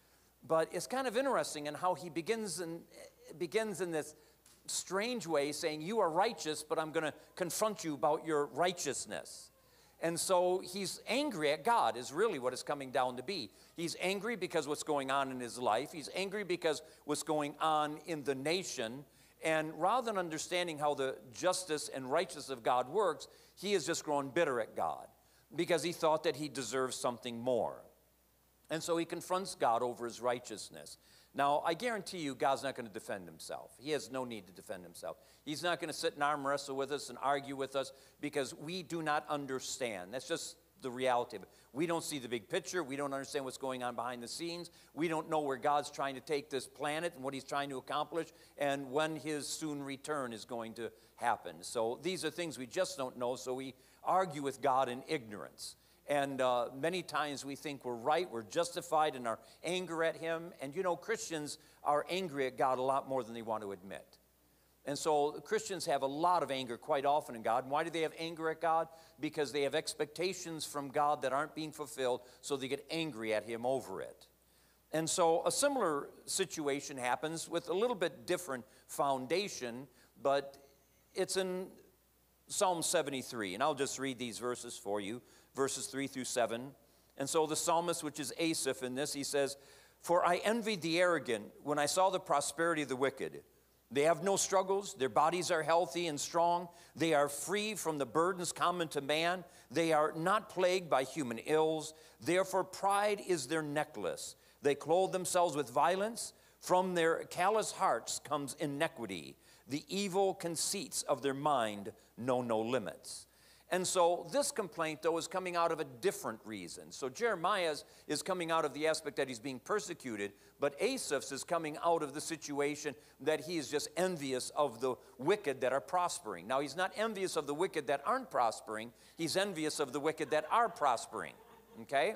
But it's kind of interesting in how he begins in, begins in this strange way, saying, "You are righteous, but I'm going to confront you about your righteousness." And so he's angry at God is really what it's coming down to be. He's angry because what's going on in his life. He's angry because what's going on in the nation. And rather than understanding how the justice and righteousness of God works, he has just grown bitter at God because he thought that he deserved something more. And so he confronts God over his righteousness. Now, I guarantee you God's not going to defend himself. He has no need to defend himself. He's not going to sit and arm wrestle with us and argue with us because we do not understand. That's just the reality of it. We don't see the big picture. We don't understand what's going on behind the scenes. We don't know where God's trying to take this planet and what he's trying to accomplish and when his soon return is going to happen. So these are things we just don't know, so we argue with God in ignorance. And uh, many times we think we're right, we're justified in our anger at him. And you know, Christians are angry at God a lot more than they want to admit. And so Christians have a lot of anger quite often in God. And why do they have anger at God? Because they have expectations from God that aren't being fulfilled, so they get angry at him over it. And so a similar situation happens with a little bit different foundation, but it's in Psalm seventy-three. And I'll just read these verses for you, verses three through seven. And so the psalmist, which is Asaph in this, he says, "For I envied the arrogant when I saw the prosperity of the wicked. They have no struggles. Their bodies are healthy and strong. They are free from the burdens common to man. They are not plagued by human ills. Therefore, pride is their necklace. They clothe themselves with violence. From their callous hearts comes iniquity. The evil conceits of their mind know no limits." And so this complaint, though, is coming out of a different reason. So Jeremiah's is coming out of the aspect that he's being persecuted, but Asaph's is coming out of the situation that he is just envious of the wicked that are prospering. Now, he's not envious of the wicked that aren't prospering. He's envious of the wicked that are prospering, okay?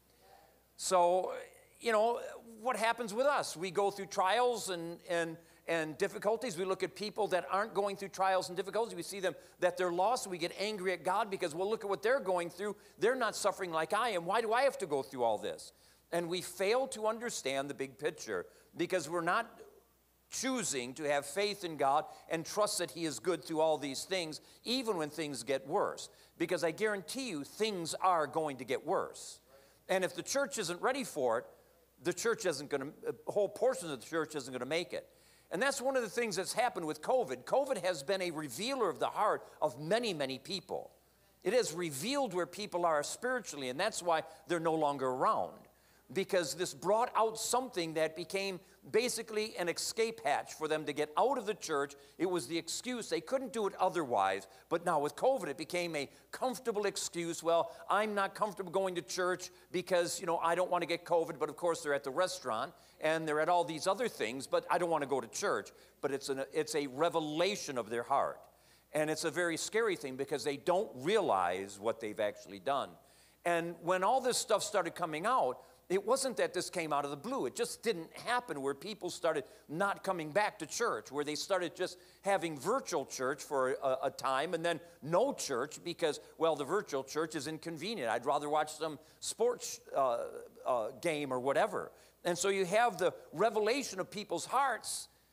So, you know, what happens with us? We go through trials and, and and difficulties. We look at people that aren't going through trials and difficulties. We see them that they're lost. We get angry at God because, well, look at what they're going through. They're not suffering like I am. Why do I have to go through all this? And we fail to understand the big picture because we're not choosing to have faith in God and trust that he is good through all these things, even when things get worse. Because I guarantee you things are going to get worse. And if the church isn't ready for it, the church isn't going to, a whole portion of the church isn't going to make it. And that's one of the things that's happened with COVID. COVID has been a revealer of the heart of many, many people. It has revealed where people are spiritually, and that's why they're no longer around. Because this brought out something that became basically an escape hatch for them to get out of the church. It was the excuse. They couldn't do it otherwise. But now with COVID, it became a comfortable excuse. Well, I'm not comfortable going to church because, you know, I don't want to get COVID. But, of course, they're at the restaurant and they're at all these other things. But I don't want to go to church. But it's, an, it's a revelation of their heart. And it's a very scary thing because they don't realize what they've actually done. And when all this stuff started coming out, it wasn't that this came out of the blue. It just didn't happen where people started not coming back to church, where they started just having virtual church for a, a time and then no church because, well, the virtual church is inconvenient. I'd rather watch some sports uh, uh, game or whatever. And so you have the revelation of people's hearts,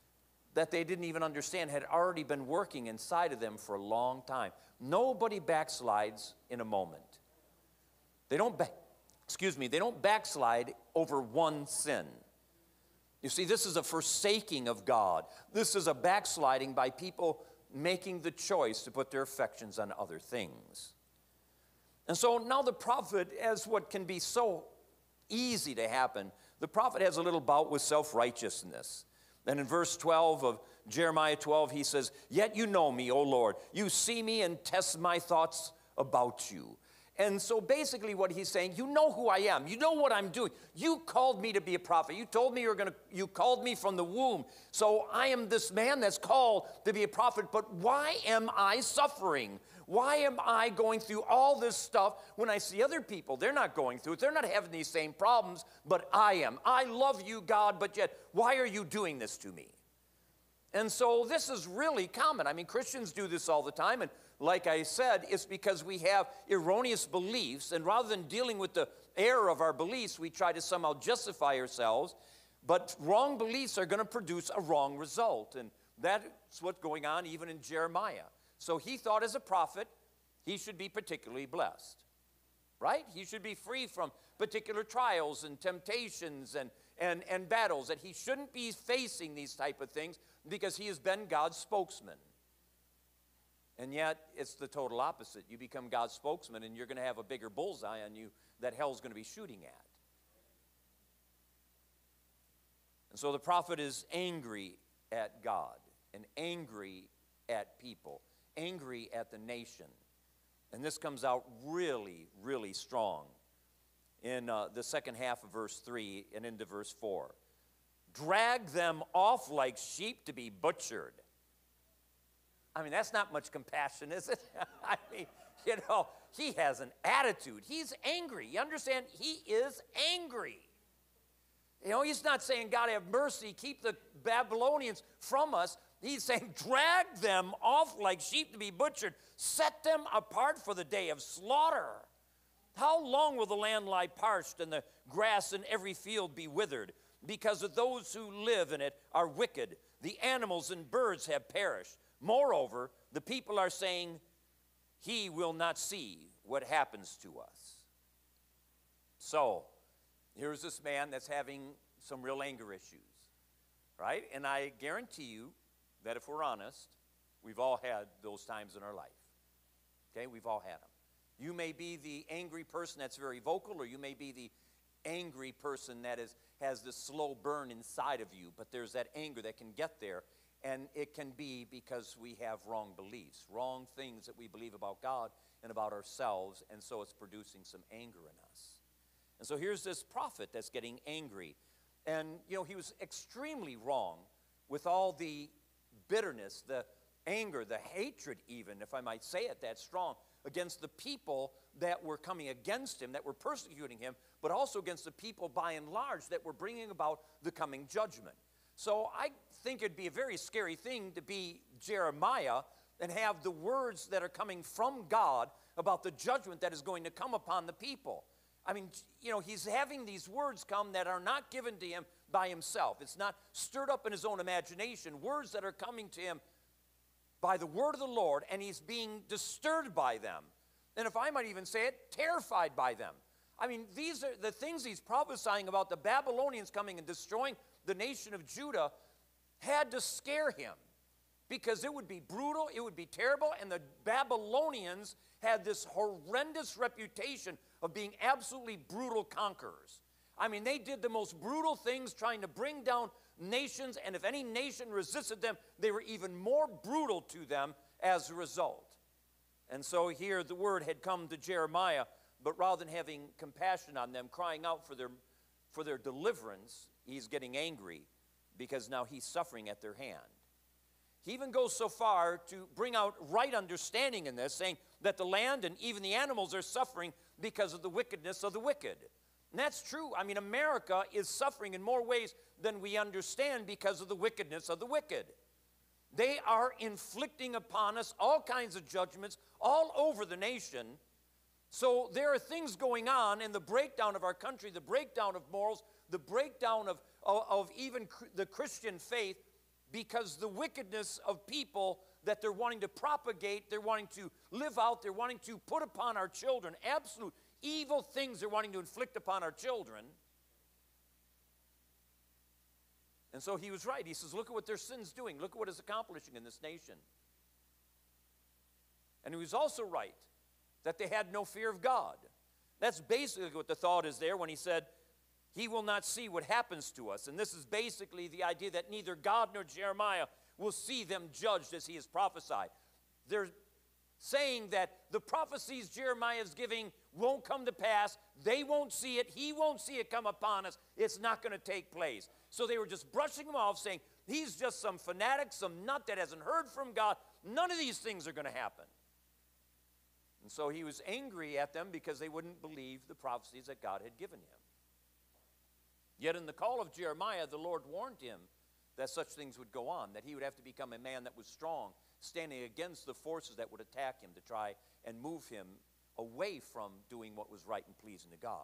that they didn't even understand had already been working inside of them for a long time. Nobody backslides in a moment. They don't back, excuse me, they don't backslide over one sin. You see, this is a forsaking of God. This is a backsliding by people making the choice to put their affections on other things. And so now the prophet, as what can be so easy to happen, the prophet has a little bout with self-righteousness. And in verse twelve of Jeremiah twelve, he says, "Yet you know me, O Lord. You see me and test my thoughts about you." And so basically what he's saying, you know who I am. You know what I'm doing. You called me to be a prophet. You told me you were going to, you called me from the womb. So I am this man that's called to be a prophet. But why am I suffering? Why am I going through all this stuff when I see other people? They're not going through it. They're not having these same problems, but I am. I love you, God, but yet why are you doing this to me? And so this is really common. I mean, Christians do this all the time, and like I said, it's because we have erroneous beliefs, and rather than dealing with the error of our beliefs, we try to somehow justify ourselves, but wrong beliefs are going to produce a wrong result, and that's what's going on even in Jeremiah. So he thought as a prophet, he should be particularly blessed, right? He should be free from particular trials and temptations and, and, and battles, that he shouldn't be facing these type of things because he has been God's spokesman. And yet, it's the total opposite. You become God's spokesman, and you're going to have a bigger bullseye on you that hell's going to be shooting at. And so the prophet is angry at God and angry at people, angry at the nation. And this comes out really, really strong in uh, the second half of verse three and into verse four. Drag them off like sheep to be butchered. I mean, that's not much compassion, is it? I mean, you know, he has an attitude. He's angry. You understand? He is angry. You know, he's not saying, God, have mercy, keep the Babylonians from us. He's saying, drag them off like sheep to be butchered. Set them apart for the day of slaughter. How long will the land lie parched and the grass in every field be withered? Because of those who live in it are wicked. The animals and birds have perished. Moreover, the people are saying, he will not see what happens to us. So, here's this man that's having some real anger issues, right? And I guarantee you that if we're honest, we've all had those times in our life. Okay, we've all had them. You may be the angry person that's very vocal, or you may be the angry person that is, has this slow burn inside of you, but there's that anger that can get there. And it can be because we have wrong beliefs, wrong things that we believe about God and about ourselves, and so it's producing some anger in us. And so here's this prophet that's getting angry. And, you know, he was extremely wrong with all the bitterness, the anger, the hatred even, if I might say it that strong, against the people that were coming against him, that were persecuting him, but also against the people by and large that were bringing about the coming judgment. So I think it'd be a very scary thing to be Jeremiah and have the words that are coming from God about the judgment that is going to come upon the people. I mean, you know, he's having these words come that are not given to him by himself. It's not stirred up in his own imagination. Words that are coming to him by the word of the Lord, and he's being disturbed by them. And if I might even say it, terrified by them. I mean, these are the things he's prophesying about the Babylonians coming and destroying the nation of Judah had to scare him because it would be brutal, it would be terrible, and the Babylonians had this horrendous reputation of being absolutely brutal conquerors. I mean, they did the most brutal things trying to bring down nations, and if any nation resisted them, they were even more brutal to them as a result. And so here the word had come to Jeremiah, but rather than having compassion on them, crying out for their, for their deliverance, he's getting angry because now he's suffering at their hand. He even goes so far to bring out right understanding in this, saying that the land and even the animals are suffering because of the wickedness of the wicked. And that's true. I mean, America is suffering in more ways than we understand because of the wickedness of the wicked. They are inflicting upon us all kinds of judgments all over the nation. So there are things going on in the breakdown of our country, the breakdown of morals, the breakdown of, of, of even the Christian faith, because the wickedness of people that they're wanting to propagate, they're wanting to live out, they're wanting to put upon our children, absolute evil things they're wanting to inflict upon our children. And so he was right. He says, look at what their sin's doing. Look at what it's accomplishing in this nation. And he was also right that they had no fear of God. That's basically what the thought is there when he said, he will not see what happens to us. And this is basically the idea that neither God nor Jeremiah will see them judged as he has prophesied. They're saying that the prophecies Jeremiah is giving won't come to pass. They won't see it. He won't see it come upon us. It's not going to take place. So they were just brushing him off, saying, he's just some fanatic, some nut that hasn't heard from God. None of these things are going to happen. And so he was angry at them because they wouldn't believe the prophecies that God had given him. Yet in the call of Jeremiah, the Lord warned him that such things would go on, that he would have to become a man that was strong, standing against the forces that would attack him to try and move him away from doing what was right and pleasing to God.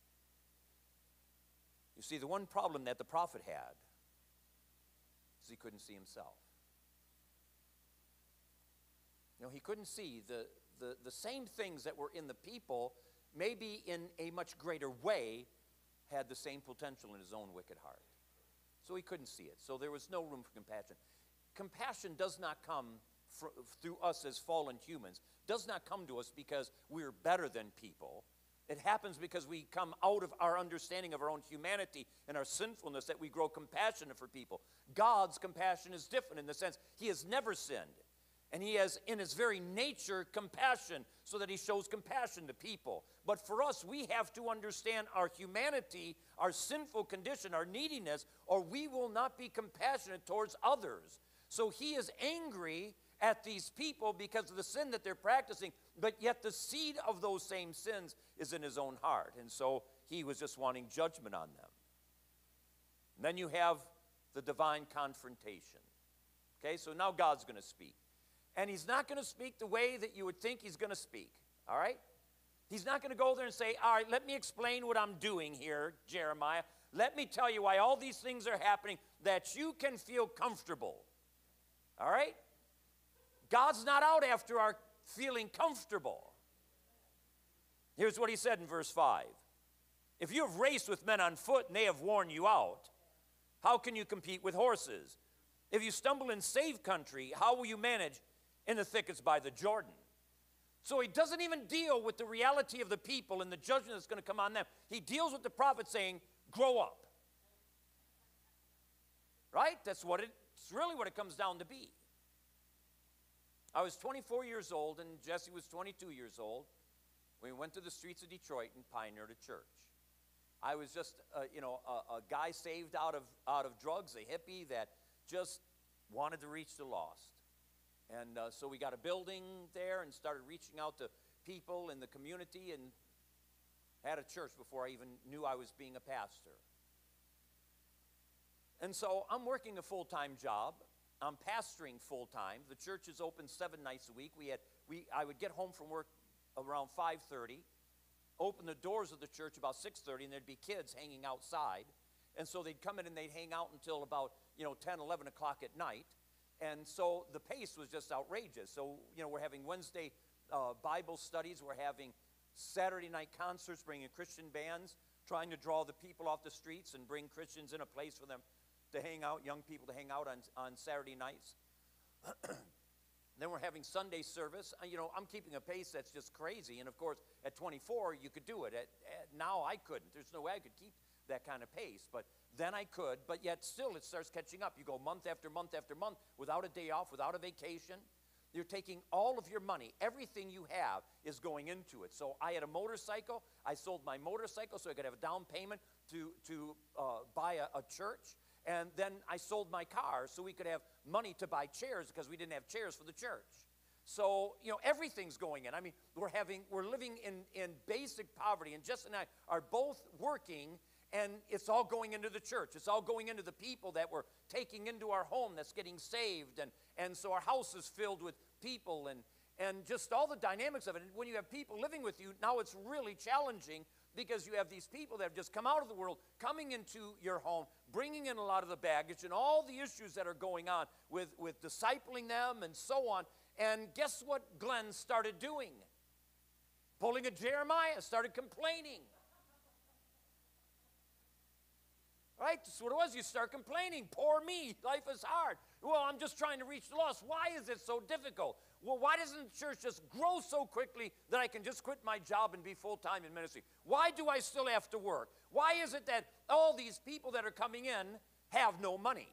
You see, the one problem that the prophet had is he couldn't see himself. You know, he couldn't see the, the, the same things that were in the people, maybe in a much greater way, had the same potential in his own wicked heart. So he couldn't see it. So there was no room for compassion. Compassion does not come fr- through us as fallen humans, does not come to us because we're better than people. It happens because we come out of our understanding of our own humanity and our sinfulness that we grow compassionate for people. God's compassion is different in the sense he has never sinned. And he has in his very nature compassion so that he shows compassion to people. But for us, we have to understand our humanity, our sinful condition, our neediness, or we will not be compassionate towards others. So he is angry at these people because of the sin that they're practicing, but yet the seed of those same sins is in his own heart. And so he was just wanting judgment on them. And then you have the divine confrontation. Okay, so now God's going to speak. And he's not going to speak the way that you would think he's going to speak, all right? He's not going to go there and say, all right, let me explain what I'm doing here, Jeremiah. Let me tell you why all these things are happening that you can feel comfortable, all right? God's not out after our feeling comfortable. Here's what he said in verse five. If you have raced with men on foot and they have worn you out, how can you compete with horses? If you stumble in safe country, how will you manage in the thickets by the Jordan? So he doesn't even deal with the reality of the people and the judgment that's going to come on them. He deals with the prophet saying, grow up. Right? That's what it, it's really what it comes down to be. I was twenty-four years old and Jesse was twenty-two years old when we went to the streets of Detroit and pioneered a church. I was just, uh, you know, a, a guy saved out of, out of drugs, a hippie that just wanted to reach the lost. And uh, so we got a building there and started reaching out to people in the community and had a church before I even knew I was being a pastor. And so I'm working a full-time job. I'm pastoring full-time. The church is open seven nights a week. We had, we, I would get home from work around five thirty, open the doors of the church about six thirty, and there'd be kids hanging outside. And so they'd come in and they'd hang out until about, you know, ten, eleven o'clock at night. And so the pace was just outrageous. So, you know, we're having Wednesday uh, Bible studies. We're having Saturday night concerts, bringing Christian bands, trying to draw the people off the streets and bring Christians in a place for them to hang out, young people to hang out on, on Saturday nights. Then we're having Sunday service. Uh, you know, I'm keeping a pace that's just crazy. And, of course, at twenty-four, you could do it. At, at, now I couldn't. There's no way I could keep that kind of pace. But then I could. But yet still it starts catching up. You go month after month after month without a day off, without a vacation. You're taking all of your money. Everything you have is going into it. So I had a motorcycle. I sold my motorcycle so I could have a down payment to, to uh, buy a, a church. And then I sold my car so we could have money to buy chairs because we didn't have chairs for the church. So, you know, everything's going in. I mean, we're having, we're living in, in basic poverty. And Jess and I are both working, and it's all going into the church. It's all going into the people that we're taking into our home that's getting saved. And, and so our house is filled with people and, and just all the dynamics of it. And when you have people living with you, now it's really challenging because you have these people that have just come out of the world, coming into your home, bringing in a lot of the baggage and all the issues that are going on with, with discipling them and so on. And guess what Glenn started doing? Pulling a Jeremiah, started complaining. Right? That's what it was. You start complaining. Poor me. Life is hard. Well, I'm just trying to reach the lost. Why is it so difficult? Well, why doesn't the church just grow so quickly that I can just quit my job and be full-time in ministry? Why do I still have to work? Why is it that all these people that are coming in have no money?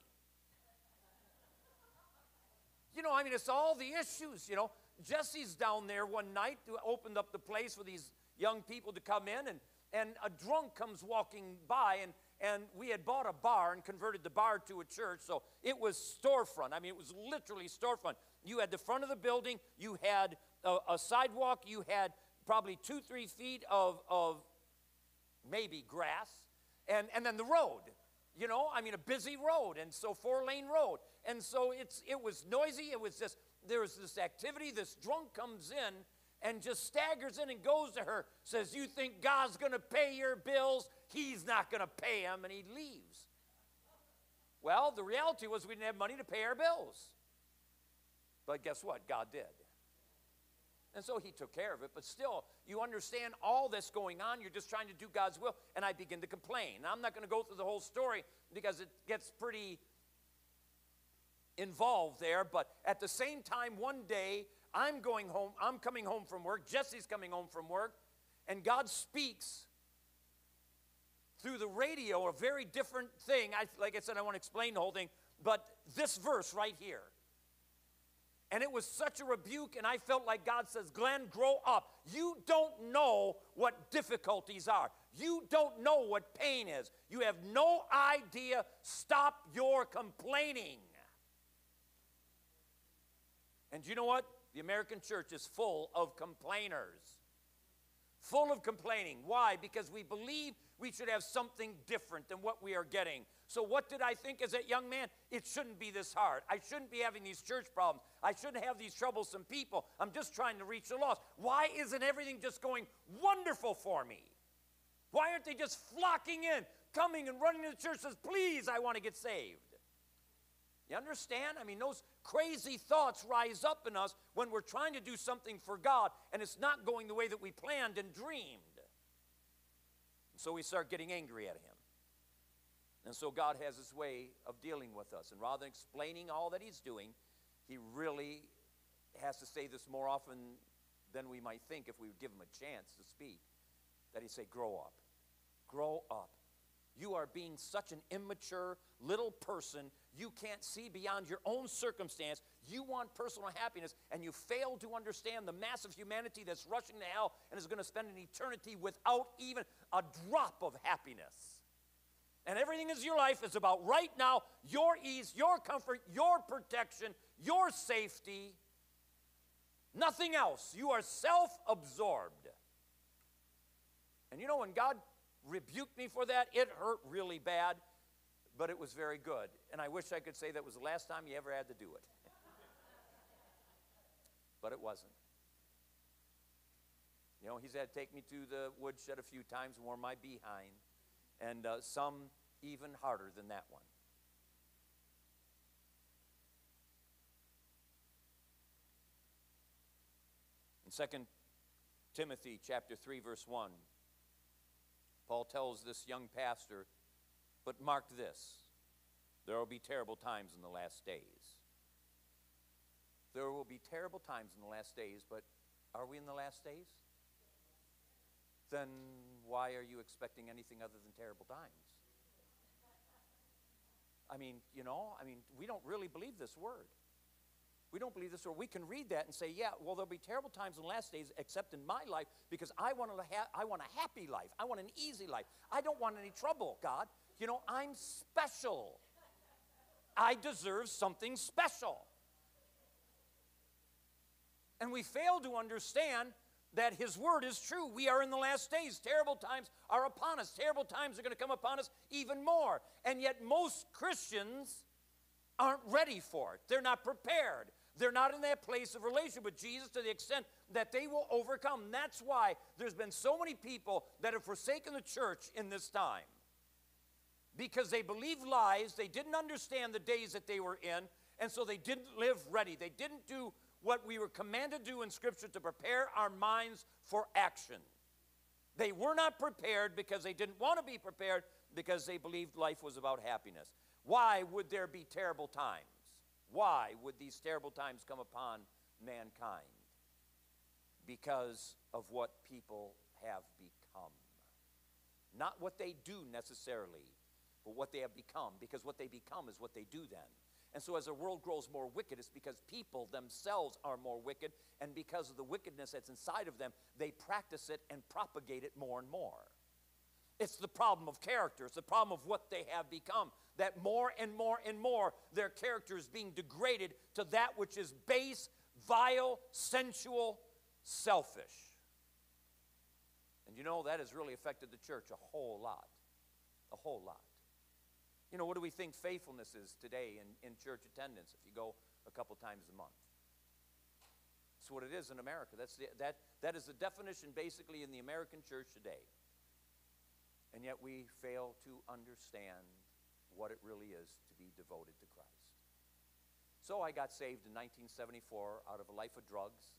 You know, I mean, it's all the issues, you know. Jesse's down there one night, opened up the place for these young people to come in, and, and a drunk comes walking by, and And we had bought a bar and converted the bar to a church, so it was storefront. I mean, it was literally storefront. You had the front of the building, you had a, a sidewalk, you had probably two, three feet of, of maybe grass, and, and then the road. You know, I mean, a busy road, and so four-lane road. And so it's it was noisy. It was just, there was this activity. This drunk comes in and just staggers in and goes to her, says, "You think God's going to pay your bills? He's not going to pay them," and he leaves. Well, the reality was we didn't have money to pay our bills. But guess what? God did. And so he took care of it. But still, you understand all this going on. You're just trying to do God's will. And I begin to complain. Now, I'm not going to go through the whole story because it gets pretty involved there. But at the same time, one day, I'm going home. I'm coming home from work. Jesse's coming home from work. And God speaks through the radio, a very different thing. I, like I said, I want to explain the whole thing. But this verse right here. And it was such a rebuke, and I felt like God says, "Glenn, grow up. You don't know what difficulties are. You don't know what pain is. You have no idea. Stop your complaining." And you know what? The American church is full of complainers. Full of complaining. Why? Because we believe we should have something different than what we are getting. So what did I think as a young man? It shouldn't be this hard. I shouldn't be having these church problems. I shouldn't have these troublesome people. I'm just trying to reach the lost. Why isn't everything just going wonderful for me? Why aren't they just flocking in, coming and running to the church, says, "Please, I want to get saved"? You understand? I mean, those crazy thoughts rise up in us when we're trying to do something for God, and it's not going the way that we planned and dreamed. And so we start getting angry at him. And so God has his way of dealing with us. And rather than explaining all that he's doing, he really has to say this more often than we might think if we would give him a chance to speak. That he'd say, "Grow up. Grow up. You are being such an immature little person. You can't see beyond your own circumstance. You want personal happiness, and you fail to understand the mass of humanity that's rushing to hell and is going to spend an eternity without even a drop of happiness. And everything in your life is about right now, your ease, your comfort, your protection, your safety. Nothing else. You are self-absorbed." And you know, when God rebuked me for that, it hurt really bad, but it was very good. And I wish I could say that was the last time you ever had to do it. But it wasn't. You know, he's had to take me to the woodshed a few times and warm my behind, and uh, some even harder than that one. In Second Timothy chapter three, verse one, Paul tells this young pastor, "But mark this, there will be terrible times in the last days." There will be terrible times in the last days, but are we in the last days? Then why are you expecting anything other than terrible times? I mean, you know, I mean, we don't really believe this word. We don't believe this word. We can read that and say, yeah, well, there'll be terrible times in the last days, except in my life, because I want, to ha- I want a happy life. I want an easy life. I don't want any trouble, God. You know, I'm special. I deserve something special. And we fail to understand that his word is true. We are in the last days. Terrible times are upon us. Terrible times are going to come upon us even more. And yet most Christians aren't ready for it. They're not prepared. They're not in that place of relationship with Jesus to the extent that they will overcome. That's why there's been so many people that have forsaken the church in this time. Because they believed lies, they didn't understand the days that they were in, and so they didn't live ready. They didn't do what we were commanded to do in Scripture to prepare our minds for action. They were not prepared because they didn't want to be prepared because they believed life was about happiness. Why would there be terrible times? Why would these terrible times come upon mankind? Because of what people have become. Not what they do necessarily, but what they have become. Because what they become is what they do then. And so as the world grows more wicked, it's because people themselves are more wicked, and because of the wickedness that's inside of them, they practice it and propagate it more and more. It's the problem of character. It's the problem of what they have become, that more and more and more their character is being degraded to that which is base, vile, sensual, selfish. And you know, that has really affected the church a whole lot. A whole lot. You know, what do we think faithfulness is today in, in church attendance if you go a couple times a month? That's what it is in America. That's the, that, that is the definition basically in the American church today. And yet we fail to understand what it really is to be devoted to Christ. So I got saved in nineteen seventy-four out of a life of drugs.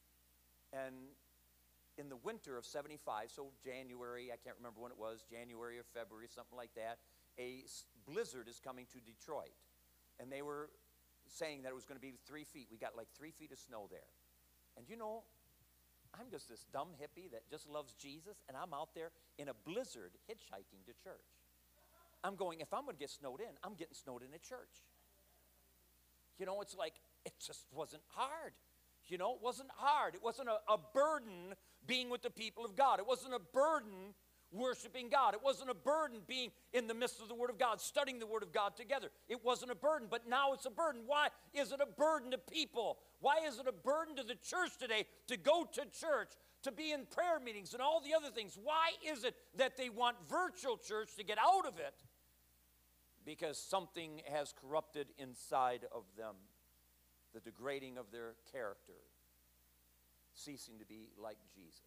And in the winter of seventy-five, so January, I can't remember when it was, January or February, something like that, a blizzard is coming to Detroit. And they were saying that it was going to be three feet. We got like three feet of snow there. And you know, I'm just this dumb hippie that just loves Jesus, and I'm out there in a blizzard hitchhiking to church. I'm going, if I'm going to get snowed in, I'm getting snowed in at church. You know, it's like, it just wasn't hard. You know, it wasn't hard. It wasn't a, a burden being with the people of God. It wasn't a burden worshiping God. It wasn't a burden being in the midst of the Word of God, studying the Word of God together. It wasn't a burden, but now it's a burden. Why is it a burden to people? Why is it a burden to the church today to go to church, to be in prayer meetings and all the other things? Why is it that they want virtual church to get out of it? Because something has corrupted inside of them, the degrading of their character, ceasing to be like Jesus.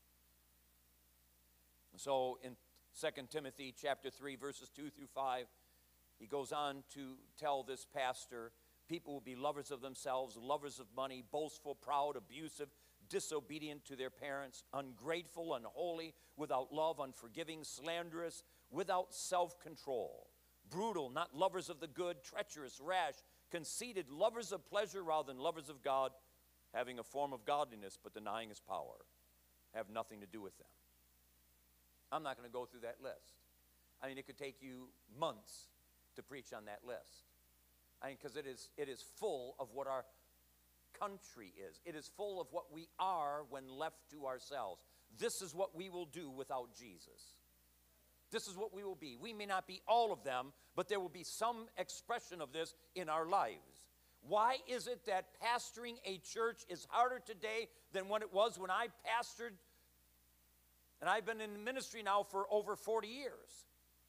So in Second Timothy chapter three, verses two through five, he goes on to tell this pastor, people will be lovers of themselves, lovers of money, boastful, proud, abusive, disobedient to their parents, ungrateful, unholy, without love, unforgiving, slanderous, without self-control, brutal, not lovers of the good, treacherous, rash, conceited, lovers of pleasure rather than lovers of God, having a form of godliness but denying his power, have nothing to do with them. I'm not going to go through that list. I mean, it could take you months to preach on that list. I mean, because it is, it is full of what our country is. It is full of what we are when left to ourselves. This is what we will do without Jesus. This is what we will be. We may not be all of them, but there will be some expression of this in our lives. Why is it that pastoring a church is harder today than when it was when I pastored? And I've been in ministry now for over forty years.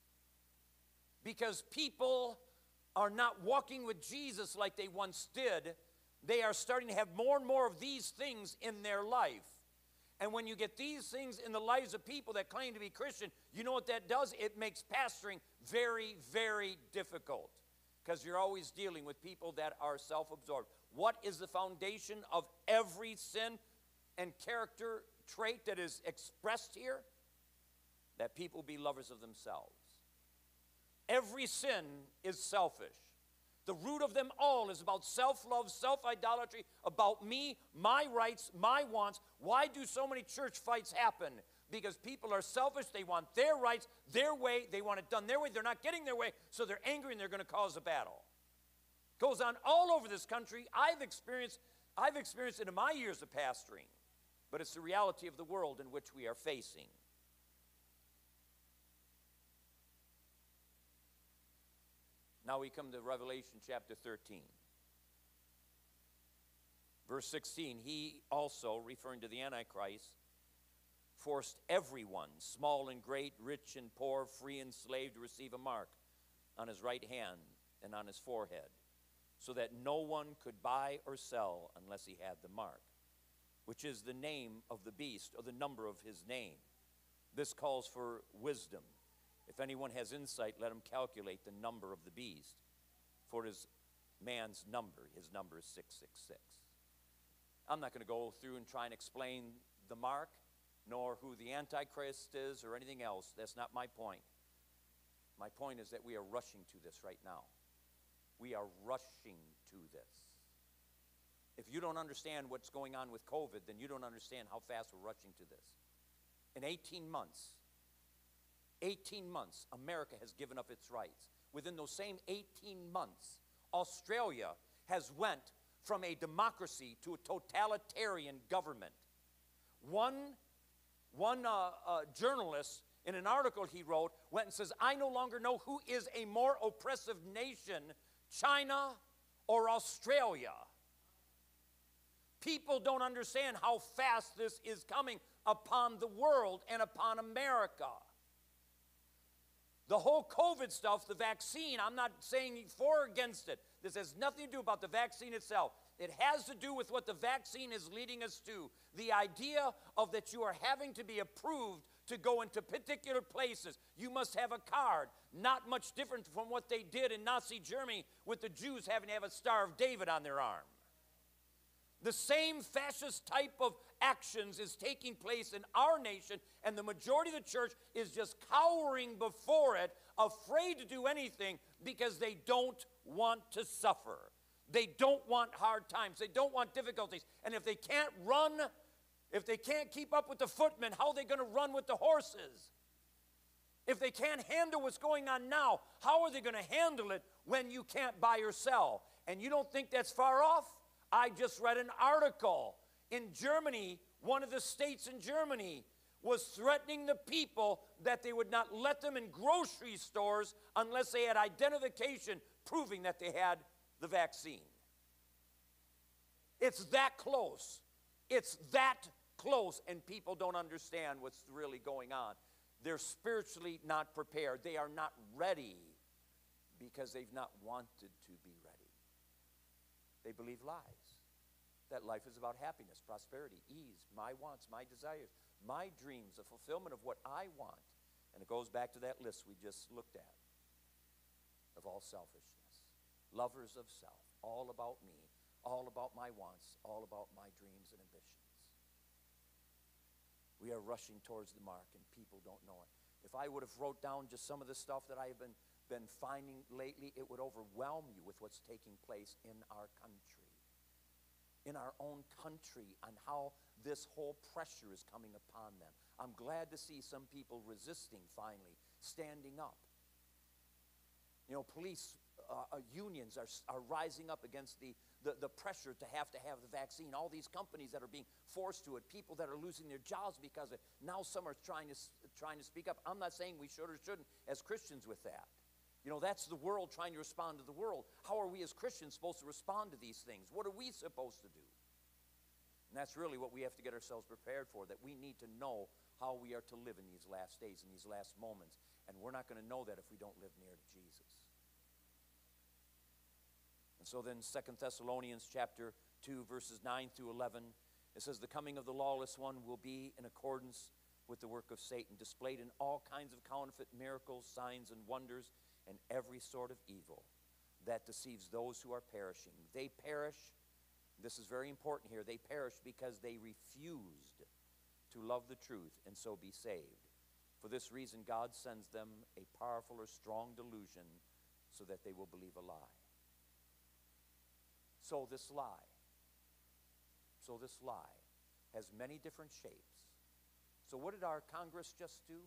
Because people are not walking with Jesus like they once did. They are starting to have more and more of these things in their life. And when you get these things in the lives of people that claim to be Christian, you know what that does? It makes pastoring very, very difficult. Because you're always dealing with people that are self-absorbed. What is the foundation of every sin and character trait that is expressed here? That people be lovers of themselves. Every sin is selfish. The root of them all is about self-love, self-idolatry, about me, my rights, my wants. Why do so many church fights happen? Because people are selfish. They want their rights, their way. They want it done their way. They're not getting their way, so they're angry and they're going to cause a battle. It goes on all over this country. I've experienced, I've experienced it in my years of pastoring. But it's the reality of the world in which we are facing. Now we come to Revelation chapter thirteen. Verse sixteen, he also, referring to the Antichrist, forced everyone, small and great, rich and poor, free and slave, to receive a mark on his right hand and on his forehead, so that no one could buy or sell unless he had the mark. which is the name of the beast, or the number of his name. This calls for wisdom. If anyone has insight, let him calculate the number of the beast, for it is man's number. His number is six six six. I'm not going to go through and try and explain the mark, nor who the Antichrist is, or anything else. That's not my point. My point is that we are rushing to this right now. We are rushing to this. If you don't understand what's going on with COVID, then you don't understand how fast we're rushing to this. In eighteen months, eighteen months, America has given up its rights. Within those same eighteen months, Australia has went from a democracy to a totalitarian government. One, one uh, uh, journalist, in an article he wrote, went and says, I no longer know who is a more oppressive nation, China or Australia. People don't understand how fast this is coming upon the world and upon America. The whole COVID stuff, the vaccine, I'm not saying for or against it. This has nothing to do about the vaccine itself. It has to do with what the vaccine is leading us to. The idea of that you are having to be approved to go into particular places. You must have a card. Not much different from what they did in Nazi Germany with the Jews having to have a Star of David on their arm. The same fascist type of actions is taking place in our nation, and the majority of the church is just cowering before it, afraid to do anything because they don't want to suffer. They don't want hard times. They don't want difficulties. And if they can't run, if they can't keep up with the footmen, how are they going to run with the horses? If they can't handle what's going on now, how are they going to handle it when you can't buy or sell? And you don't think that's far off? I just read an article in Germany. One of the states in Germany was threatening the people that they would not let them in grocery stores unless they had identification proving that they had the vaccine. It's that close. It's that close, and people don't understand what's really going on. They're spiritually not prepared. They are not ready because they've not wanted to be ready. They believe lies. That life is about happiness, prosperity, ease, my wants, my desires, my dreams, the fulfillment of what I want. And it goes back to that list we just looked at of all selfishness. Lovers of self, all about me, all about my wants, all about my dreams and ambitions. We are rushing towards the mark, and people don't know it. If I would have wrote down just some of the stuff that I have been, been finding lately, it would overwhelm you with what's taking place in our country. In our own country, on how this whole pressure is coming upon them. I'm glad to see some people resisting finally, standing up. You know, police uh, uh, unions are, are rising up against the, the, the pressure to have to have the vaccine. All these companies that are being forced to it, people that are losing their jobs because of it. Now some are trying to, trying to speak up. I'm not saying we should or shouldn't as Christians with that. You know, that's the world trying to respond to the world. How are we as Christians supposed to respond to these things? What are we supposed to do? And that's really what we have to get ourselves prepared for, that we need to know how we are to live in these last days, in these last moments. And we're not going to know that if we don't live near to Jesus. And so then Second Thessalonians chapter two, verses nine through eleven, it says, the coming of the lawless one will be in accordance with the work of Satan, displayed in all kinds of counterfeit miracles, signs, and wonders, and every sort of evil that deceives those who are perishing. They perish, this is very important here, they perish because they refused to love the truth and so be saved. For this reason, God sends them a powerful or strong delusion so that they will believe a lie. So this lie, so this lie has many different shapes. So what did our Congress just do?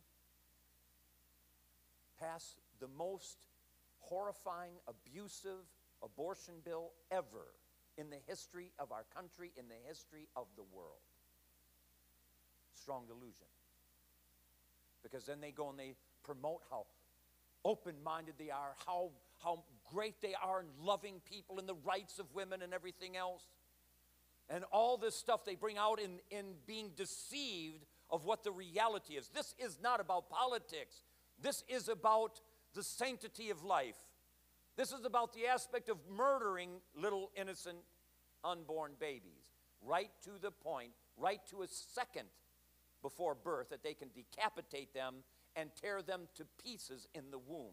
Pass the most horrifying, abusive abortion bill ever in the history of our country, in the history of the world. Strong delusion. Because then they go and they promote how open-minded they are, how, how great they are in loving people and the rights of women and everything else. And all this stuff they bring out in, in being deceived of what the reality is. This is not about politics. This is about the sanctity of life. This is about the aspect of murdering little innocent unborn babies, right to the point right to a second before birth that they can decapitate them and tear them to pieces in the womb.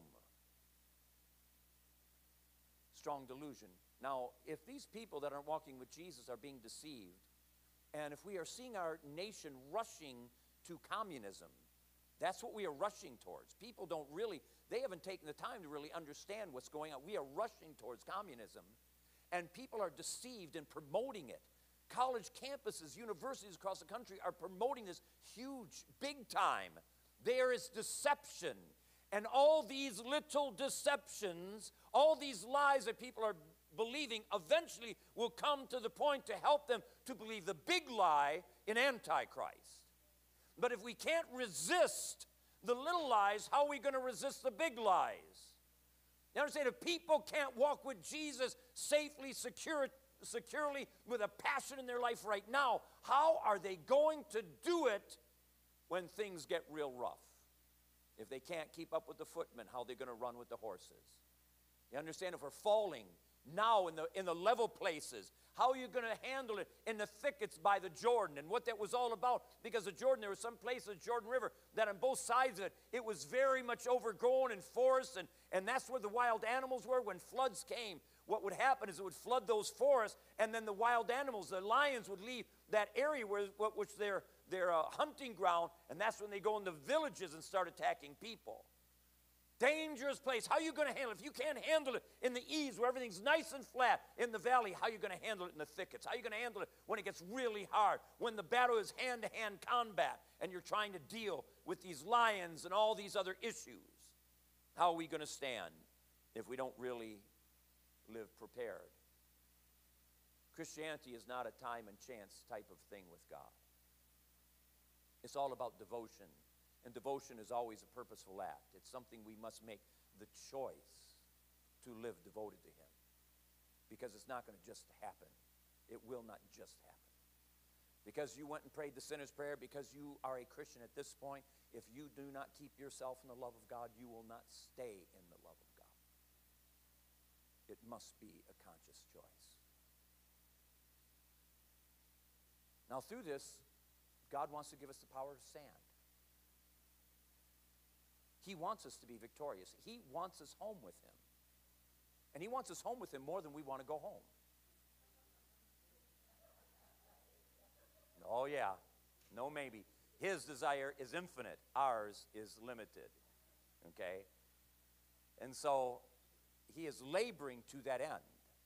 Strong delusion. Now, if these people that aren't walking with Jesus are being deceived, and if we are seeing our nation rushing to communism, that's what we are rushing towards. People don't really, they haven't taken the time to really understand what's going on. We are rushing towards communism, and people are deceived in promoting it. College campuses, universities across the country are promoting this huge, big time. There is deception. And all these little deceptions, all these lies that people are believing eventually will come to the point to help them to believe the big lie in Antichrist. But if we can't resist the little lies, how are we going to resist the big lies? You understand? If people can't walk with Jesus safely, secure, securely, with a passion in their life right now, how are they going to do it when things get real rough? If they can't keep up with the footmen, how are they going to run with the horses? You understand? If we're falling now in the, in the level places, how are you going to handle it in the thickets by the Jordan and what that was all about? Because the Jordan, there was some place in the Jordan River that on both sides of it, it was very much overgrown and forest, and, and that's where the wild animals were. When floods came, what would happen is it would flood those forests, and then the wild animals, the lions, would leave that area where, which their, their uh, hunting ground, and that's when they go into villages and start attacking people. Dangerous place. How are you going to handle it? If you can't handle it in the ease where everything's nice and flat in the valley, how are you going to handle it in the thickets? How are you going to handle it when it gets really hard, when the battle is hand-to-hand combat and you're trying to deal with these lions and all these other issues? How are we going to stand if we don't really live prepared? Christianity is not a time and chance type of thing with God. It's all about devotion. And devotion is always a purposeful act. It's something we must make the choice to live devoted to Him. Because it's not going to just happen. It will not just happen. Because you went and prayed the sinner's prayer, because you are a Christian at this point, if you do not keep yourself in the love of God, you will not stay in the love of God. It must be a conscious choice. Now through this, God wants to give us the power to stand. He wants us to be victorious. He wants us home with Him. And He wants us home with Him more than we want to go home. Oh yeah, no maybe. His desire is infinite. Ours is limited. Okay? And so He is laboring to that end.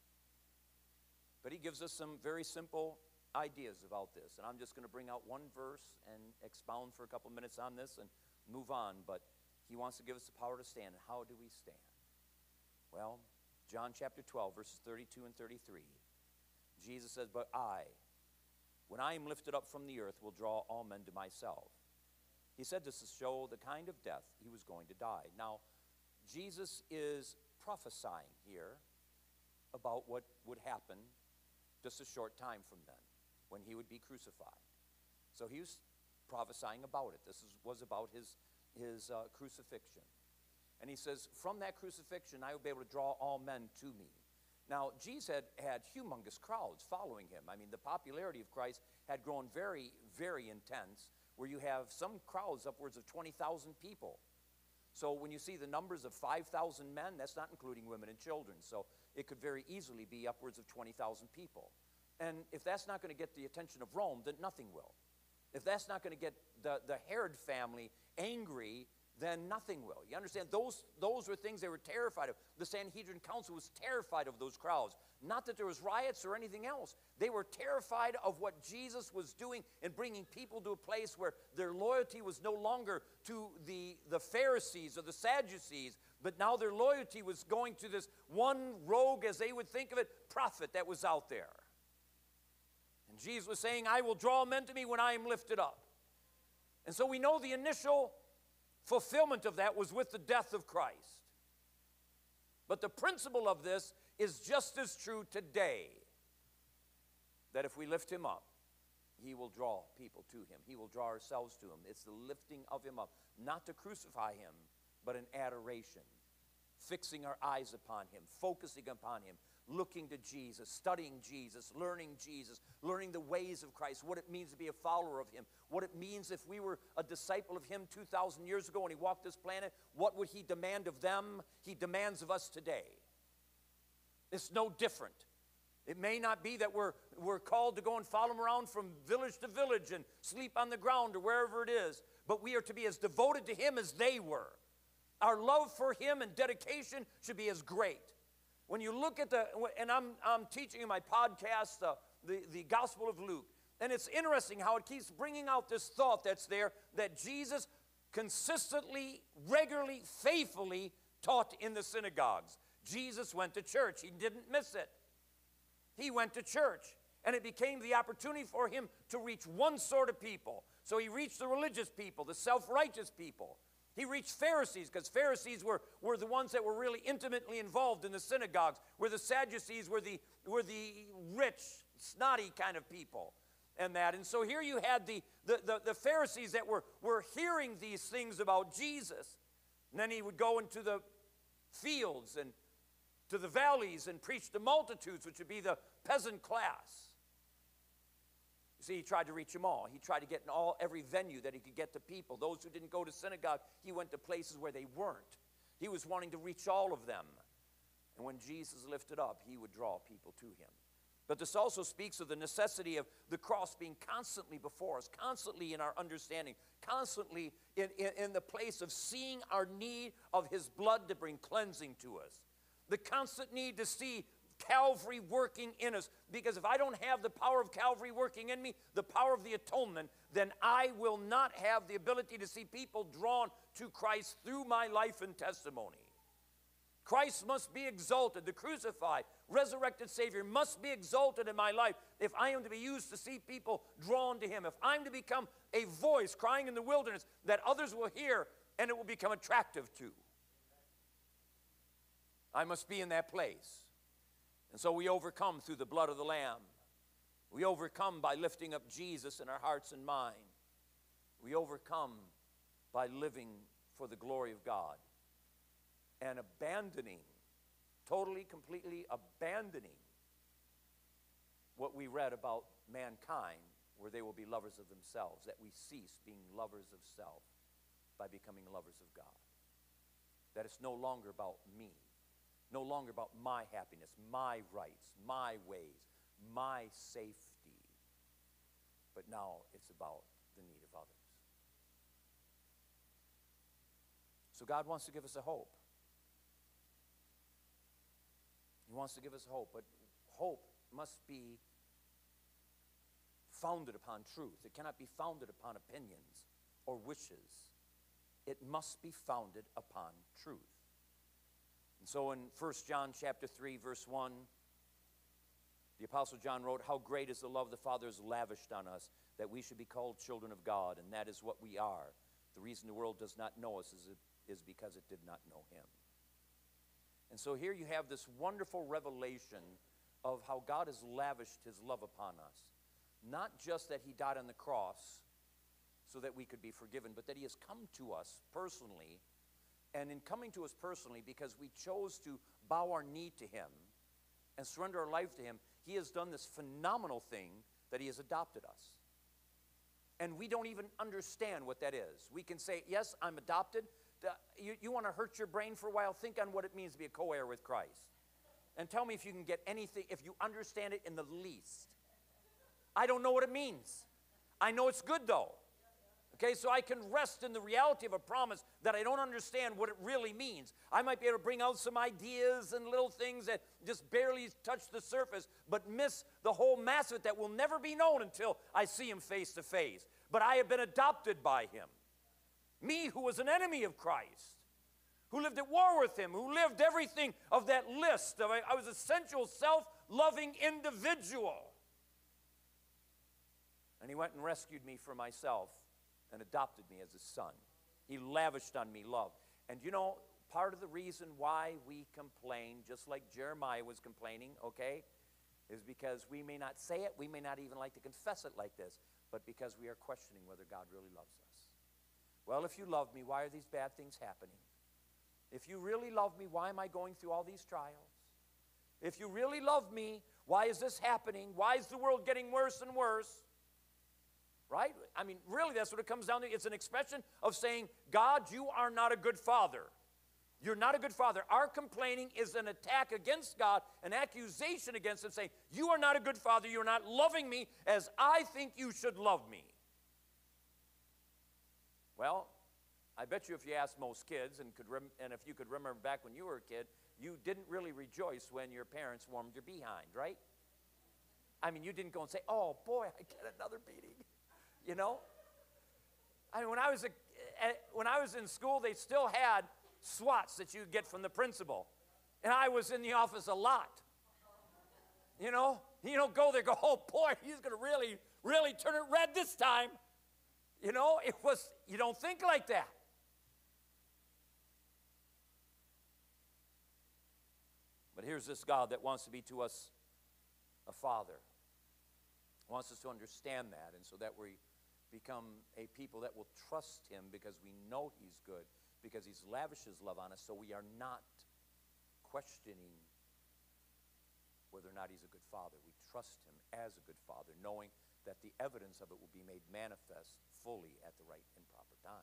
But He gives us some very simple ideas about this. And I'm just going to bring out one verse and expound for a couple minutes on this and move on. But He wants to give us the power to stand. And how do we stand? Well, John chapter twelve, verses thirty-two and thirty-three. Jesus says, "But I, when I am lifted up from the earth, will draw all men to myself." He said this to show the kind of death He was going to die. Now, Jesus is prophesying here about what would happen just a short time from then, when He would be crucified. So He was prophesying about it. This is, was about His his uh, crucifixion. And He says, from that crucifixion, I will be able to draw all men to me. Now, Jesus had, had humongous crowds following Him. I mean, the popularity of Christ had grown very, very intense, where you have some crowds upwards of twenty thousand people. So when you see the numbers of five thousand men, that's not including women and children. So it could very easily be upwards of twenty thousand people. And if that's not going to get the attention of Rome, then nothing will. If that's not going to get the, the Herod family angry, then nothing will. You understand? Those, those were things they were terrified of. The Sanhedrin Council was terrified of those crowds. Not that there was riots or anything else. They were terrified of what Jesus was doing in bringing people to a place where their loyalty was no longer to the, the Pharisees or the Sadducees, but now their loyalty was going to this one rogue, as they would think of it, prophet that was out there. And Jesus was saying, I will draw men to me when I am lifted up. And so we know the initial fulfillment of that was with the death of Christ. But the principle of this is just as true today, that if we lift Him up, He will draw people to Him. He will draw ourselves to Him. It's the lifting of Him up, not to crucify Him, but an adoration, fixing our eyes upon Him, focusing upon Him, looking to Jesus, studying Jesus, learning Jesus, learning the ways of Christ, what it means to be a follower of him, what it means if we were a disciple of him two thousand years ago and he walked this planet, what would he demand of them? He demands of us today. It's no different. It may not be that we're, we're called to go and follow him around from village to village and sleep on the ground or wherever it is, but we are to be as devoted to him as they were. Our love for him and dedication should be as great. When you look at the, and I'm, I'm teaching in my podcast, uh, the, the Gospel of Luke, and it's interesting how it keeps bringing out this thought that's there, that Jesus consistently, regularly, faithfully taught in the synagogues. Jesus went to church. He didn't miss it. He went to church, and it became the opportunity for him to reach one sort of people. So he reached the religious people, the self-righteous people. He reached Pharisees, because Pharisees were, were the ones that were really intimately involved in the synagogues, where the Sadducees were the, were the rich, snotty kind of people. And that. And so here you had the, the, the, the Pharisees that were, were hearing these things about Jesus. And then he would go into the fields and to the valleys and preach to multitudes, which would be the peasant class. You see, he tried to reach them all. He tried to get in all every venue that he could get to people. Those who didn't go to synagogue, he went to places where they weren't. He was wanting to reach all of them. And when Jesus lifted up, he would draw people to him. But this also speaks of the necessity of the cross being constantly before us, constantly in our understanding, constantly in, in, in the place of seeing our need of his blood to bring cleansing to us. The constant need to see Calvary working in us. Because if I don't have the power of Calvary working in me, the power of the atonement, then I will not have the ability to see people drawn to Christ through my life and testimony. Christ must be exalted. The crucified, resurrected Savior must be exalted in my life if I am to be used to see people drawn to him. If I'm to become a voice crying in the wilderness that others will hear and it will become attractive to. I must be in that place. And so we overcome through the blood of the Lamb. We overcome by lifting up Jesus in our hearts and mind. We overcome by living for the glory of God and abandoning, totally, completely abandoning what we read about mankind, where they will be lovers of themselves, that we cease being lovers of self by becoming lovers of God. That it's no longer about me. No longer about my happiness, my rights, my ways, my safety. But now it's about the need of others. So God wants to give us a hope. He wants to give us hope, but hope must be founded upon truth. It cannot be founded upon opinions or wishes. It must be founded upon truth. And so in First John chapter three, verse one, the Apostle John wrote, "How great is the love the Father has lavished on us, that we should be called children of God, and that is what we are. The reason the world does not know us is, it, is because it did not know him." And so here you have this wonderful revelation of how God has lavished his love upon us. Not just that he died on the cross so that we could be forgiven, but that he has come to us personally. And in coming to us personally, because we chose to bow our knee to him and surrender our life to him, he has done this phenomenal thing that he has adopted us. And we don't even understand what that is. We can say, yes, I'm adopted. You, you want to hurt your brain for a while? Think on what it means to be a co-heir with Christ. And tell me if you can get anything, if you understand it in the least. I don't know what it means. I know it's good though. Okay, so I can rest in the reality of a promise that I don't understand what it really means. I might be able to bring out some ideas and little things that just barely touch the surface, but miss the whole mass of it that will never be known until I see him face to face. But I have been adopted by him. Me, who was an enemy of Christ, who lived at war with him, who lived everything of that list. Of, I was a sensual, self-loving individual. And he went and rescued me from myself and adopted me as his son. He lavished on me love. And you know, part of the reason why we complain, just like Jeremiah was complaining, okay, is because we may not say it, we may not even like to confess it like this, but because we are questioning whether God really loves us. Well, if you love me, why are these bad things happening? If you really love me, why am I going through all these trials? If you really love me, why is this happening? Why is the world getting worse and worse? Right? I mean, really, that's what it comes down to. It's an expression of saying, God, you are not a good father. You're not a good father. Our complaining is an attack against God, an accusation against him, saying, you are not a good father. You're not loving me as I think you should love me. Well, I bet you if you asked most kids, and, could rem- and if you could remember back when you were a kid, you didn't really rejoice when your parents warmed your behind, right? I mean, you didn't go and say, oh, boy, I get another beating, you know? I mean, when I was, a, when I was in school, they still had swats that you get from the principal. And I was in the office a lot. You know? You don't go there and go, oh, boy, he's going to really, really turn it red this time. You know, it was, you don't think like that. But here's this God that wants to be to us a father. Wants us to understand that, and so that we become a people that will trust him because we know he's good, because he's lavished his love on us, so we are not questioning whether or not he's a good father. We trust him as a good father, knowing that the evidence of it will be made manifest fully at the right and proper time.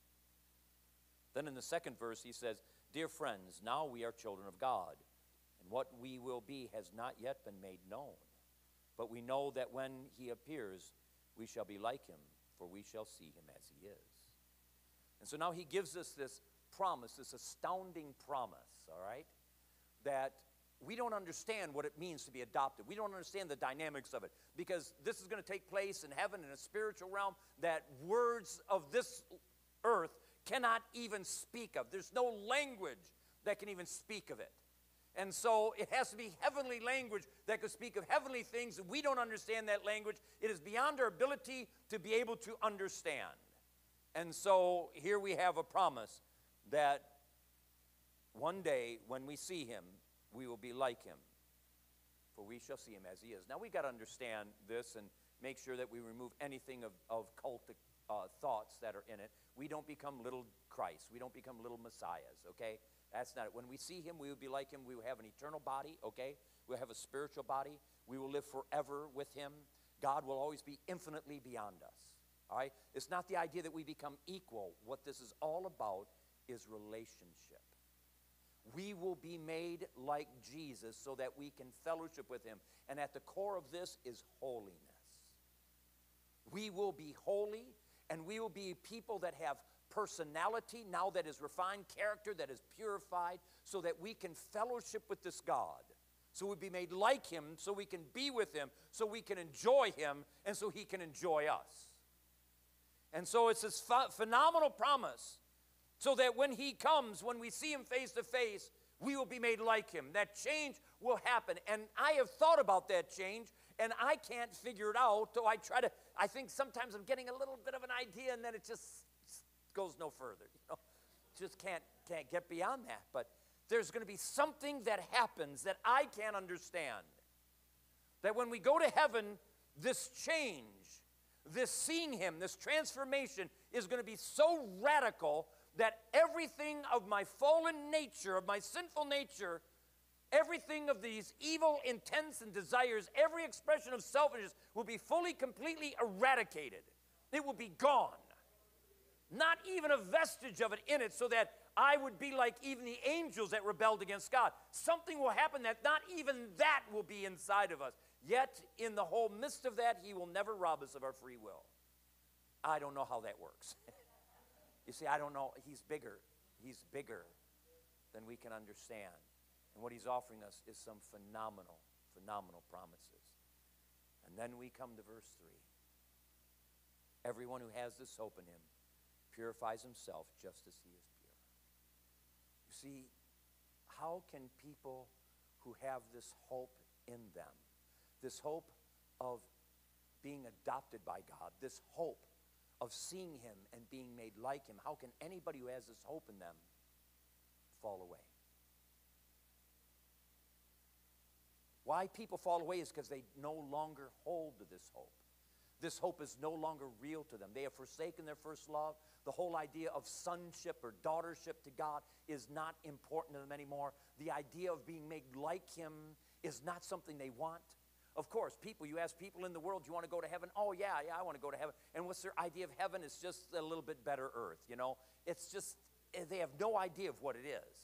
Then in the second verse he says, dear friends, now we are children of God, and what we will be has not yet been made known. But we know that when he appears, we shall be like him, for we shall see him as he is. And so now he gives us this promise, this astounding promise, all right, that we don't understand what it means to be adopted. We don't understand the dynamics of it, because this is going to take place in heaven in a spiritual realm that words of this earth cannot even speak of. There's no language that can even speak of it. And so it has to be heavenly language that could speak of heavenly things. We don't understand that language. It is beyond our ability to be able to understand. And so here we have a promise that one day when we see him, we will be like him, for we shall see him as he is. Now we've got to understand this and make sure that we remove anything of, of cultic uh, thoughts that are in it. We don't become little Christ. We don't become little Messiahs, okay? That's not it. When we see him, we will be like him. We will have an eternal body, okay? We'll have a spiritual body. We will live forever with him. God will always be infinitely beyond us, all right? It's not the idea that we become equal. What this is all about is relationship. We will be made like Jesus so that we can fellowship with him. And at the core of this is holiness. We will be holy, and we will be people that have personality now that is refined, character that is purified, so that we can fellowship with this God. So we'll be made like him, so we can be with him, so we can enjoy him, and so he can enjoy us. And so it's this ph- phenomenal promise, so that when he comes, when we see him face to face, we will be made like him. That change will happen. And I have thought about that change, and I can't figure it out. So I try to, I think sometimes I'm getting a little bit of an idea, and then it just goes no further. You know, just can't, can't get beyond that. But there's going to be something that happens that I can't understand. That when we go to heaven, this change, this seeing him, this transformation is going to be so radical that everything of my fallen nature, of my sinful nature, everything of these evil intents and desires, every expression of selfishness will be fully, completely eradicated. It will be gone. Not even a vestige of it in it, so that I would be like even the angels that rebelled against God. Something will happen that not even that will be inside of us. Yet, in the whole midst of that, he will never rob us of our free will. I don't know how that works. You see, I don't know. He's bigger. He's bigger than we can understand. And what he's offering us is some phenomenal, phenomenal promises. And then we come to verse three. Everyone who has this hope in him purifies himself just as he is pure. You see, how can people who have this hope in them, this hope of being adopted by God, this hope of seeing him and being made like him, how can anybody who has this hope in them fall away? Why people fall away is because they no longer hold to this hope. this hope is no longer real to them. They have forsaken their first love. The whole idea of sonship or daughtership to God is not important to them anymore. The idea of being made like him is not something they want. Of course, people, you ask people in the world, do you want to go to heaven? Oh, yeah, yeah, I want to go to heaven. And what's their idea of heaven? It's just a little bit better earth, you know? It's just, they have no idea of what it is.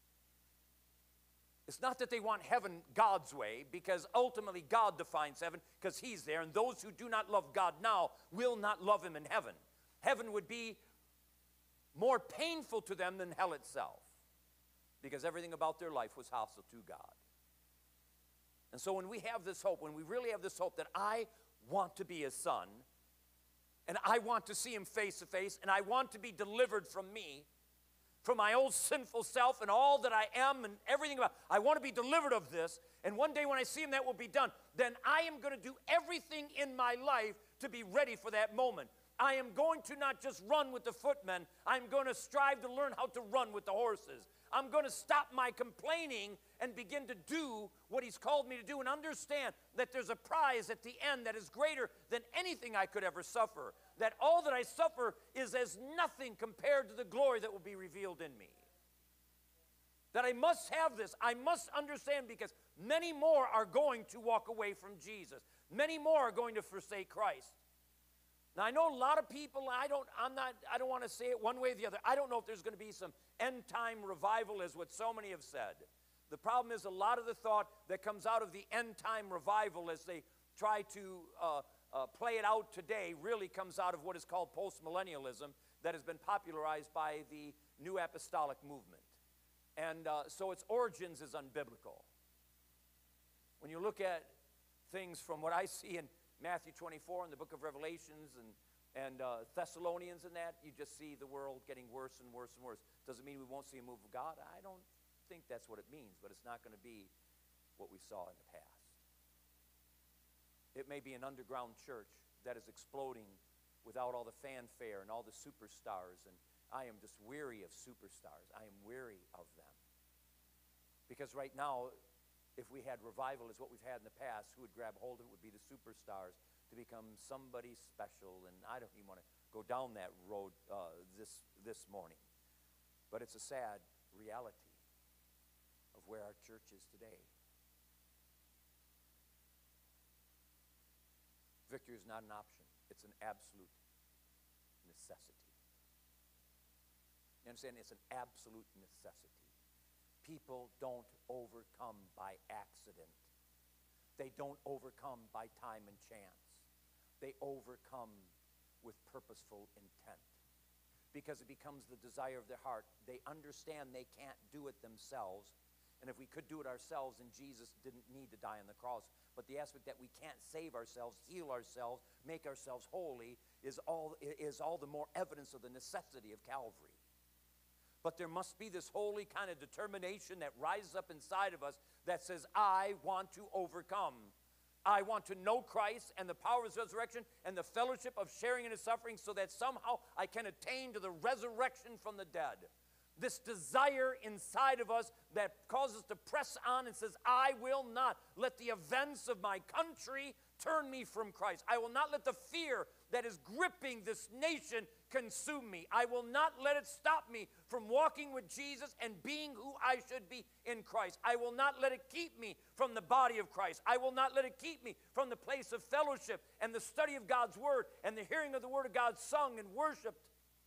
It's not that they want heaven God's way, because ultimately God defines heaven because he's there, and those who do not love God now will not love him in heaven. Heaven would be more painful to them than hell itself, because everything about their life was hostile to God. And so when we have this hope, when we really have this hope that I want to be his son, and I want to see him face to face, and I want to be delivered from me, from my old sinful self and all that I am and everything about, I want to be delivered of this, and one day when I see him that will be done, then I am going to do everything in my life to be ready for that moment. I am going to not just run with the footmen, I'm going to strive to learn how to run with the horses. I'm going to stop my complaining and begin to do what he's called me to do, and understand that there's a prize at the end that is greater than anything I could ever suffer. That all that I suffer is as nothing compared to the glory that will be revealed in me. That I must have this. I must understand, because many more are going to walk away from Jesus. Many more are going to forsake Christ. Now, I know a lot of people, I don't, I'm not, I don't want to say it one way or the other. I don't know if there's going to be some end-time revival, as what so many have said. The problem is a lot of the thought that comes out of the end-time revival as they try to uh, uh, play it out today really comes out of what is called postmillennialism that has been popularized by the New Apostolic movement. And uh, so its origins is unbiblical. When you look at things from what I see in Matthew twenty-four and the book of Revelations and, and uh, Thessalonians and that, you just see the world getting worse and worse and worse. Doesn't mean we won't see a move of God. I don't think that's what it means, but it's not going to be what we saw in the past. It may be an underground church that is exploding without all the fanfare and all the superstars, and I am just weary of superstars. I am weary of them. Because right now, if we had revival as what we've had in the past, who would grab hold of it would be the superstars to become somebody special, and I don't even want to go down that road uh, this, this morning. But it's a sad reality of where our church is today. Victory is not an option. It's an absolute necessity. You understand? It's an absolute necessity. People don't overcome by accident. They don't overcome by time and chance. They overcome with purposeful intent, because it becomes the desire of their heart. They understand they can't do it themselves, and if we could do it ourselves, then Jesus didn't need to die on the cross. But the aspect that we can't save ourselves, heal ourselves, make ourselves holy is all, is all the more evidence of the necessity of Calvary. But there must be this holy kind of determination that rises up inside of us that says, I want to overcome. I want to know Christ and the power of his resurrection and the fellowship of sharing in his suffering, so that somehow I can attain to the resurrection from the dead. This desire inside of us that causes us to press on and says, I will not let the events of my country turn me from Christ. I will not let the fear that is gripping this nation consume me. I will not let it stop me from walking with Jesus and being who I should be in Christ. I will not let it keep me from the body of Christ. I will not let it keep me from the place of fellowship and the study of God's word and the hearing of the word of God sung and worshiped.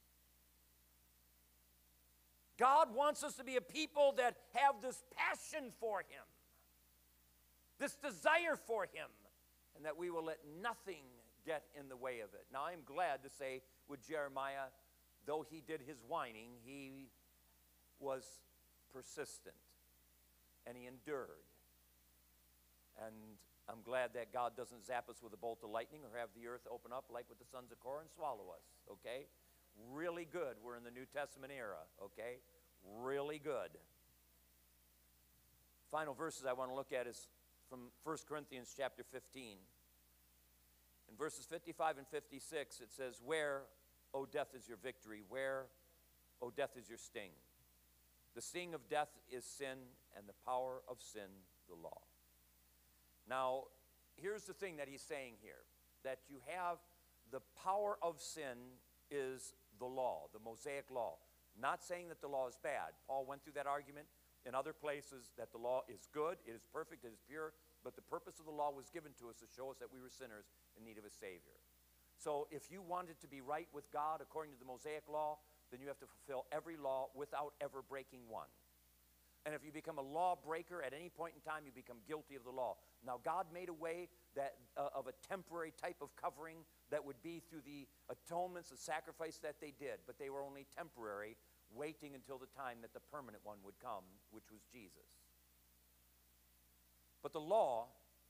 God wants us to be a people that have this passion for him, this desire for him, and that we will let nothing get in the way of it. Now, I'm glad to say with Jeremiah, though he did his whining, he was persistent, and he endured. And I'm glad that God doesn't zap us with a bolt of lightning or have the earth open up like with the sons of Korah and swallow us, okay? Really good. We're in the New Testament era, okay? Really good. Final verses I want to look at is from First Corinthians chapter fifteen. In verses fifty-five and fifty-six, it says, where, O death, is your victory? Where, O death, is your sting? The sting of death is sin, and the power of sin, the law. Now, here's the thing that he's saying here. that you have the power of sin is the law, the Mosaic law. Not saying that the law is bad. Paul went through that argument in other places that the law is good, it is perfect, it is pure, but the purpose of the law was given to us to show us that we were sinners in need of a Savior. So if you wanted to be right with God according to the Mosaic law, then you have to fulfill every law without ever breaking one. And if you become a lawbreaker at any point in time, you become guilty of the law. Now, God made a way that uh, of a temporary type of covering that would be through the atonements, the sacrifice that they did, but they were only temporary, waiting until the time that the permanent one would come, which was Jesus. But the law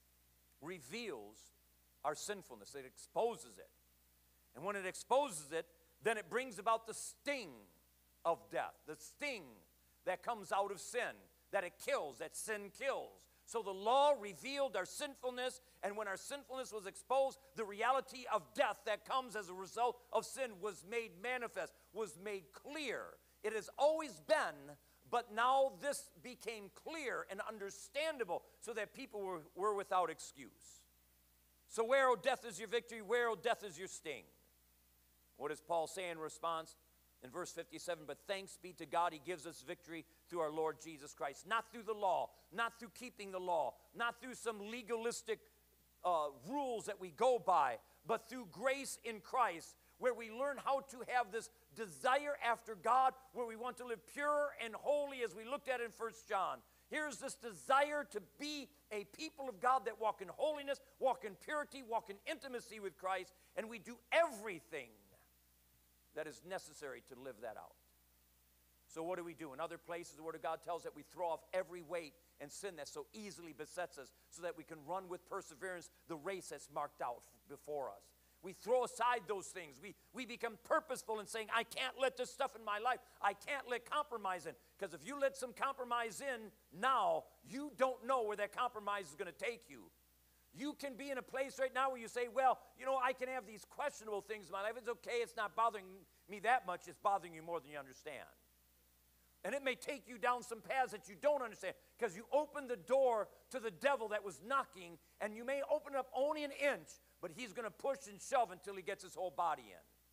reveals our sinfulness. It exposes it. And when it exposes it, then it brings about the sting of death, the sting that comes out of sin, that it kills, that sin kills. So the law revealed our sinfulness, and when our sinfulness was exposed, the reality of death that comes as a result of sin was made manifest, was made clear. It has always been, but now this became clear and understandable so that people were, were without excuse. So where, O death, is your victory? Where, O death, is your sting? What does Paul say in response? In verse fifty-seven, but thanks be to God, he gives us victory through our Lord Jesus Christ. Not through the law, not through keeping the law, not through some legalistic uh, rules that we go by, but through grace in Christ, where we learn how to have this desire after God, where we want to live pure and holy, as we looked at in First John. Here's this desire to be a people of God that walk in holiness, walk in purity, walk in intimacy with Christ, and we do everything that is necessary to live that out. So what do we do? In other places, the Word of God tells that we throw off every weight and sin that so easily besets us so that we can run with perseverance the race that's marked out before us. We throw aside those things. We, we become purposeful in saying, I can't let this stuff in my life. I can't let compromise in. Because if you let some compromise in now, you don't know where that compromise is going to take you. You can be in a place right now where you say, well, you know, I can have these questionable things in my life. It's okay. It's not bothering me that much. It's bothering you more than you understand. And it may take you down some paths that you don't understand because you opened the door to the devil that was knocking, and you may open it up only an inch, but he's going to push and shove until he gets his whole body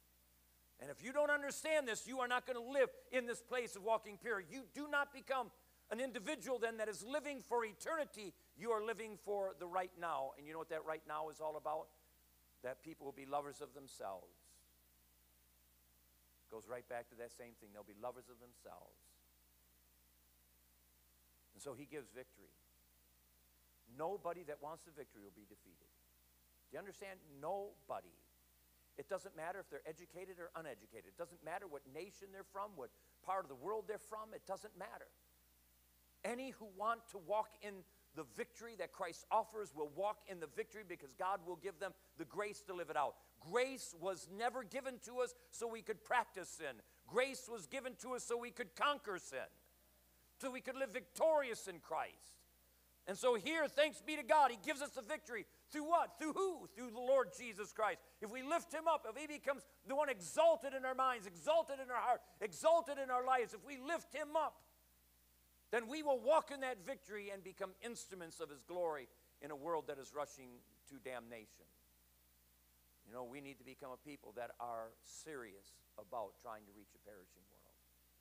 in. And if you don't understand this, you are not going to live in this place of walking pure. You do not become an individual then that is living for eternity. You are living for the right now. And you know what that right now is all about? That people will be lovers of themselves. Goes right back to that same thing. They'll be lovers of themselves. And so he gives victory. Nobody that wants the victory will be defeated. Do you understand? Nobody. It doesn't matter if they're educated or uneducated. It doesn't matter what nation they're from, what part of the world they're from. It doesn't matter. Any who want to walk in the victory that Christ offers will walk in the victory because God will give them the grace to live it out. Grace was never given to us so we could practice sin. Grace was given to us so we could conquer sin, so we could live victorious in Christ. And so here, thanks be to God, he gives us the victory. Through what? Through who? Through the Lord Jesus Christ. If we lift him up, if he becomes the one exalted in our minds, exalted in our heart, exalted in our lives, if we lift him up, then we will walk in that victory and become instruments of his glory in a world that is rushing to damnation. You know, we need to become a people that are serious about trying to reach a perishing world.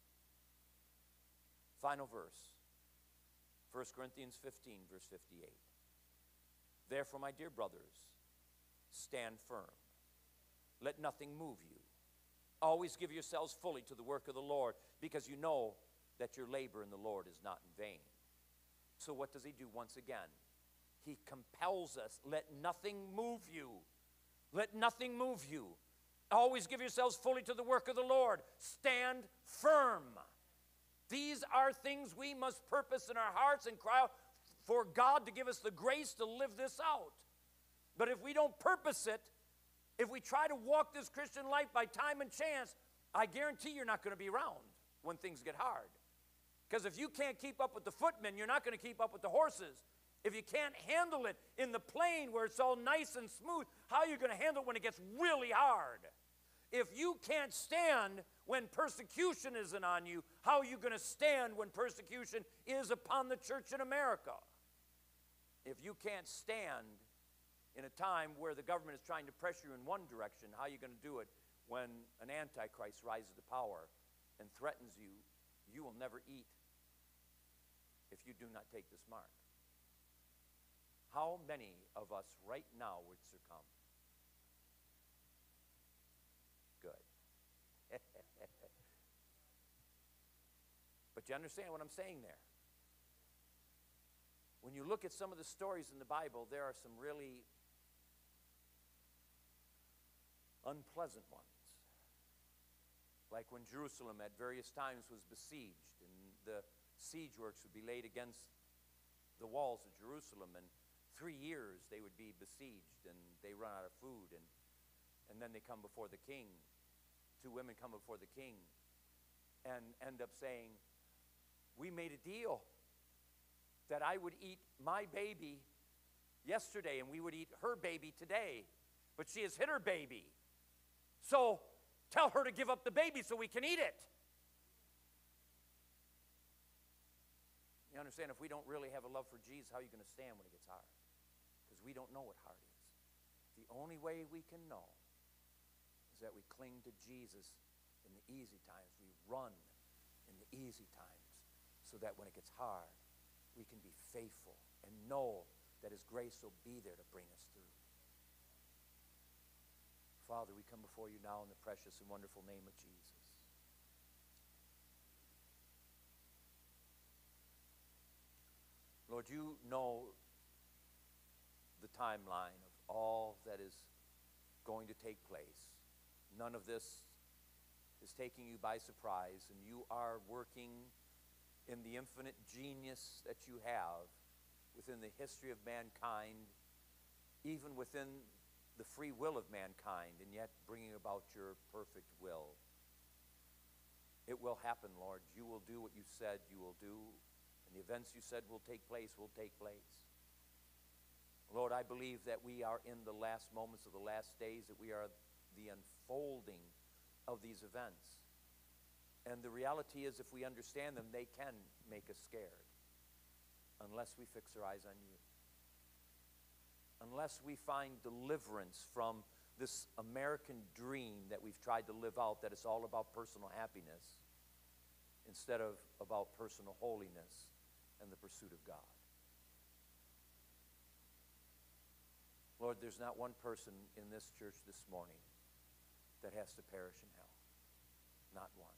Final verse, First Corinthians fifteen, verse fifty-eight. Therefore, my dear brothers, stand firm. Let nothing move you. Always give yourselves fully to the work of the Lord, because you know that your labor in the Lord is not in vain. So what does he do once again? He compels us, let nothing move you. Let nothing move you. Always give yourselves fully to the work of the Lord. Stand firm. These are things we must purpose in our hearts and cry out for God to give us the grace to live this out. But if we don't purpose it, if we try to walk this Christian life by time and chance, I guarantee you're not going to be around when things get hard. Because if you can't keep up with the footmen, you're not going to keep up with the horses. If you can't handle it in the plain where it's all nice and smooth, how are you going to handle it when it gets really hard? If you can't stand when persecution isn't on you, how are you going to stand when persecution is upon the church in America? If you can't stand in a time where the government is trying to pressure you in one direction, how are you going to do it when an antichrist rises to power and threatens you? You will never eat if you do not take this mark. How many of us right now would succumb? Good. But you understand what I'm saying there? When you look at some of the stories in the Bible, there are some really unpleasant ones. Like when Jerusalem at various times was besieged, and the siege works would be laid against the walls of Jerusalem, and three years they would be besieged, and they run out of food, and, and then they come before the king. Two women come before the king and end up saying, we made a deal that I would eat my baby yesterday and we would eat her baby today, but she has hit her baby. So tell her to give up the baby so we can eat it. You understand, if we don't really have a love for Jesus, how are you going to stand when it gets hard? Because we don't know what hard is. The only way we can know is that we cling to Jesus in the easy times. We run in the easy times so that when it gets hard, we can be faithful and know that His grace will be there to bring us through. Father, we come before you now in the precious and wonderful name of Jesus. Lord, you know the timeline of all that is going to take place. None of this is taking you by surprise, and you are working in the infinite genius that you have within the history of mankind, even within the free will of mankind, and yet bringing about your perfect will. It will happen, Lord. You will do what you said you will do, and the events you said will take place will take place. Lord, I believe that we are in the last moments of the last days, that we are the unfolding of these events. And the reality is, if we understand them, they can make us scared unless we fix our eyes on you. Unless we find deliverance from this American dream that we've tried to live out, that it's all about personal happiness instead of about personal holiness and the pursuit of God. Lord, there's not one person in this church this morning that has to perish in hell. Not one.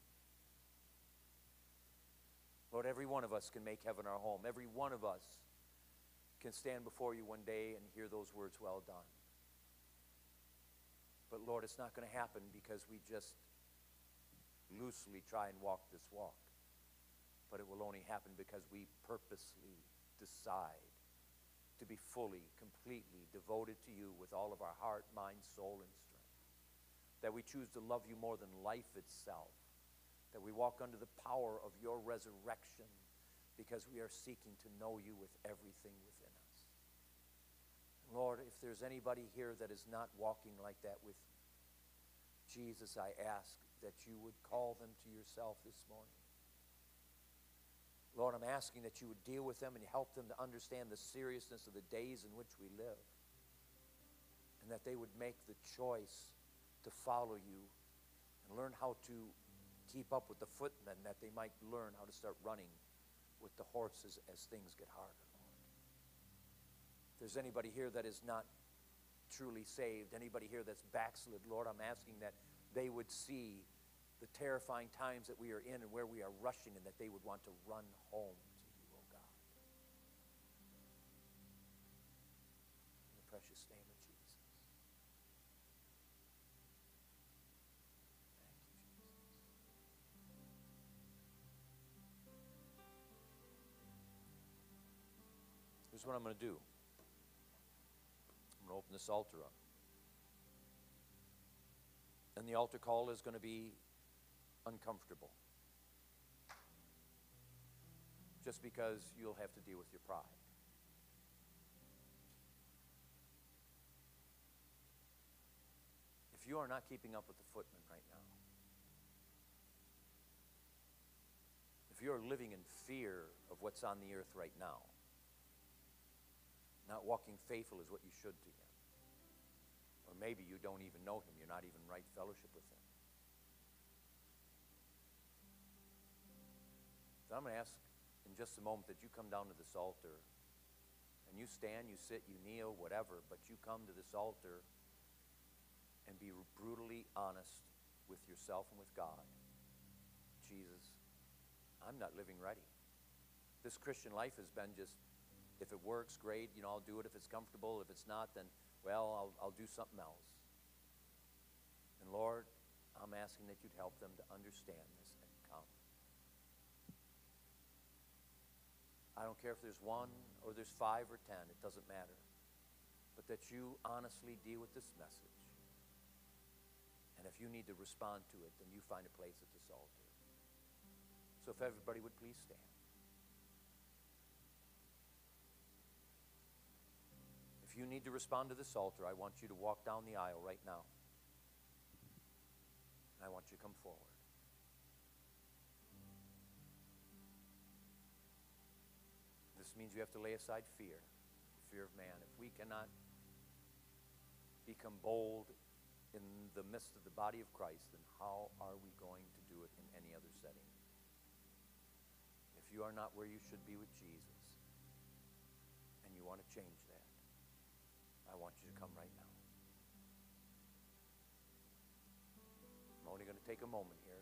Lord, every one of us can make heaven our home. Every one of us can stand before you one day and hear those words, well done. But Lord, it's not going to happen because we just loosely try and walk this walk. But it will only happen because we purposely decide to be fully, completely devoted to you with all of our heart, mind, soul, and strength. That we choose to love you more than life itself. That we walk under the power of your resurrection because we are seeking to know you with everything within us. Lord, if there's anybody here that is not walking like that with you, Jesus, I ask that you would call them to yourself this morning. Lord, I'm asking that you would deal with them and help them to understand the seriousness of the days in which we live. And that they would make the choice to follow you and learn how to keep up with the footmen, that they might learn how to start running with the horses as things get harder, Lord. If there's anybody here that is not truly saved, anybody here that's backslid, Lord, I'm asking that they would see the terrifying times that we are in and where we are rushing, and that they would want to run home to you, oh God. In the precious name of Jesus. Thank you, Jesus. Here's what I'm going to do. I'm going to open this altar up. And the altar call is going to be uncomfortable. Just because you'll have to deal with your pride. If you are not keeping up with the footmen right now, if you are living in fear of what's on the earth right now, not walking faithful is what you should to Him, Or maybe you don't even know him. You're not even right fellowship with him. So I'm going to ask in just a moment that you come down to this altar and you stand, you sit, you kneel, whatever, but you come to this altar and be brutally honest with yourself and with God. Jesus, I'm not living ready. This Christian life has been just, if it works, great, you know, I'll do it. If it's comfortable, if it's not, then, well, I'll, I'll do something else. And Lord, I'm asking that you'd help them to understand this and come. I don't care if there's one or there's five or ten, it doesn't matter. But that you honestly deal with this message. And if you need to respond to it, then you find a place at this altar. So if everybody would please stand. If you need to respond to this altar, I want you to walk down the aisle right now. And I want you to come forward. This means you have to lay aside fear, the fear of man. If we cannot become bold in the midst of the body of Christ, then how are we going to do it in any other setting? If you are not where you should be with Jesus, and you want to change that, I want you to come right now. I'm only going to take a moment here.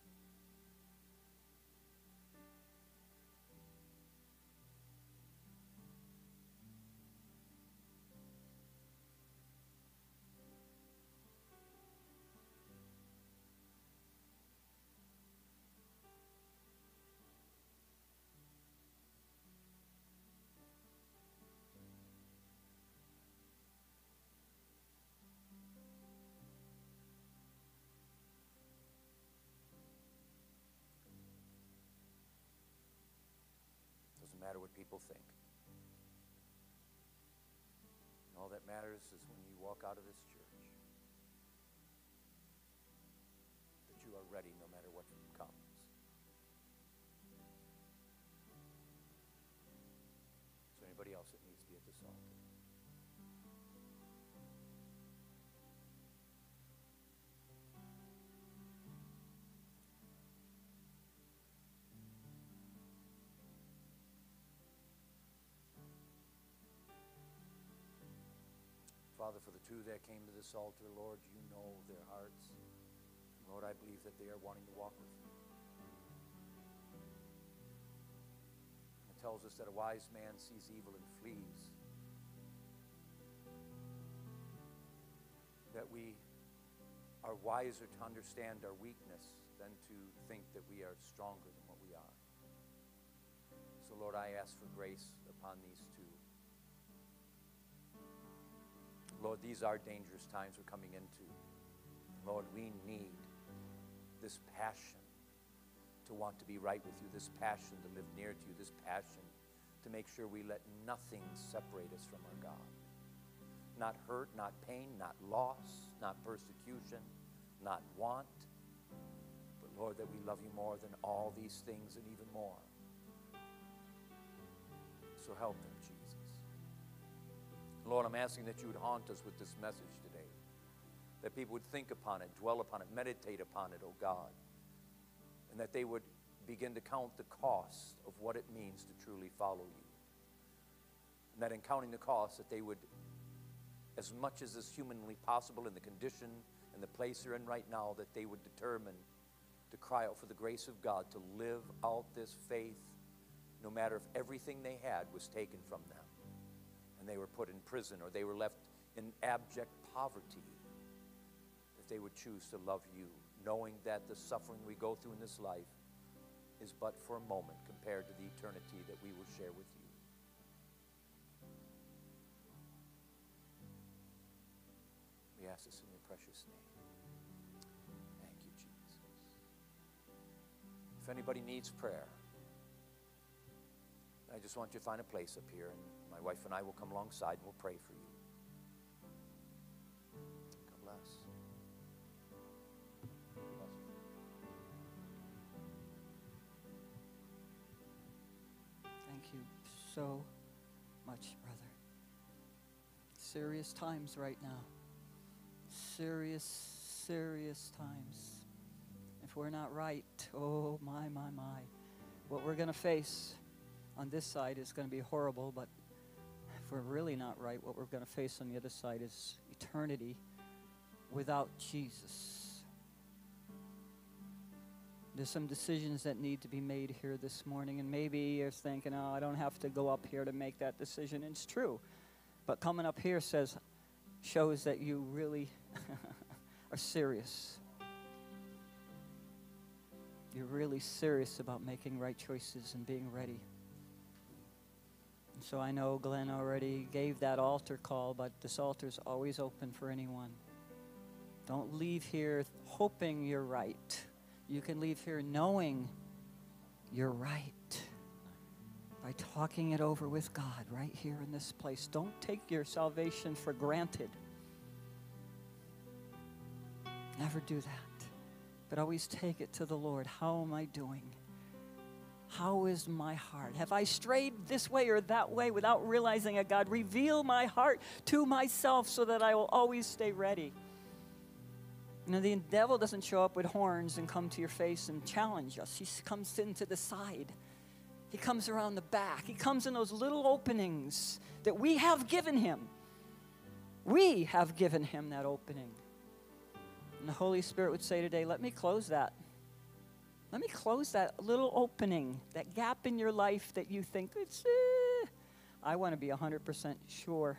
Doesn't matter what people think. And all that matters is when you walk out of this church, that you are ready no matter what comes. Is there anybody else that needs to be at this altar? Father, for the two that came to this altar, Lord, you know their hearts. And Lord, I believe that they are wanting to walk with you. It tells us that a wise man sees evil and flees. That we are wiser to understand our weakness than to think that we are stronger than what we are. So, Lord, I ask for grace upon these two. Lord, these are dangerous times we're coming into. Lord, we need this passion to want to be right with you, this passion to live near to you, this passion to make sure we let nothing separate us from our God. Not hurt, not pain, not loss, not persecution, not want, but Lord, that we love you more than all these things and even more. So help them, Jesus. Lord, I'm asking that you would haunt us with this message today, that people would think upon it, dwell upon it, meditate upon it, oh God, and that they would begin to count the cost of what it means to truly follow you. And that in counting the cost, that they would, as much as is humanly possible in the condition and the place they're in right now, that they would determine to cry out for the grace of God to live out this faith, no matter if everything they had was taken from them and they were put in prison or they were left in abject poverty, if they would choose to love you, knowing that the suffering we go through in this life is but for a moment compared to the eternity that we will share with you. We ask this in your precious name. Thank you, Jesus. If anybody needs prayer, I just want you to find a place up here, and my wife and I will come alongside and we'll pray for you. God bless. God bless. Thank you so much, brother. Serious times right now. serious, serious times. If we're not right, oh my, my, my. What we're going to face on this side is going to be horrible, but if we're really not right, what we're going to face on the other side is eternity without Jesus. There's some decisions that need to be made here this morning, and maybe you're thinking, oh, I don't have to go up here to make that decision. And it's true. But coming up here says, shows that you really are serious. You're really serious about making right choices and being ready. And so I know Glenn already gave that altar call, but this altar's always open for anyone. Don't leave here hoping you're right. You can leave here knowing you're right by talking it over with God right here in this place. Don't take your salvation for granted. Never do that. But always take it to the Lord. How am I doing? How is my heart? Have I strayed this way or that way without realizing it? God, reveal my heart to myself so that I will always stay ready. You know, the devil doesn't show up with horns and come to your face and challenge us. He comes into the side. He comes around the back. He comes in those little openings that we have given him. We have given him that opening. And the Holy Spirit would say today, let me close that. Let me close that little opening, that gap in your life that you think, it's, eh. I want to be one hundred percent sure.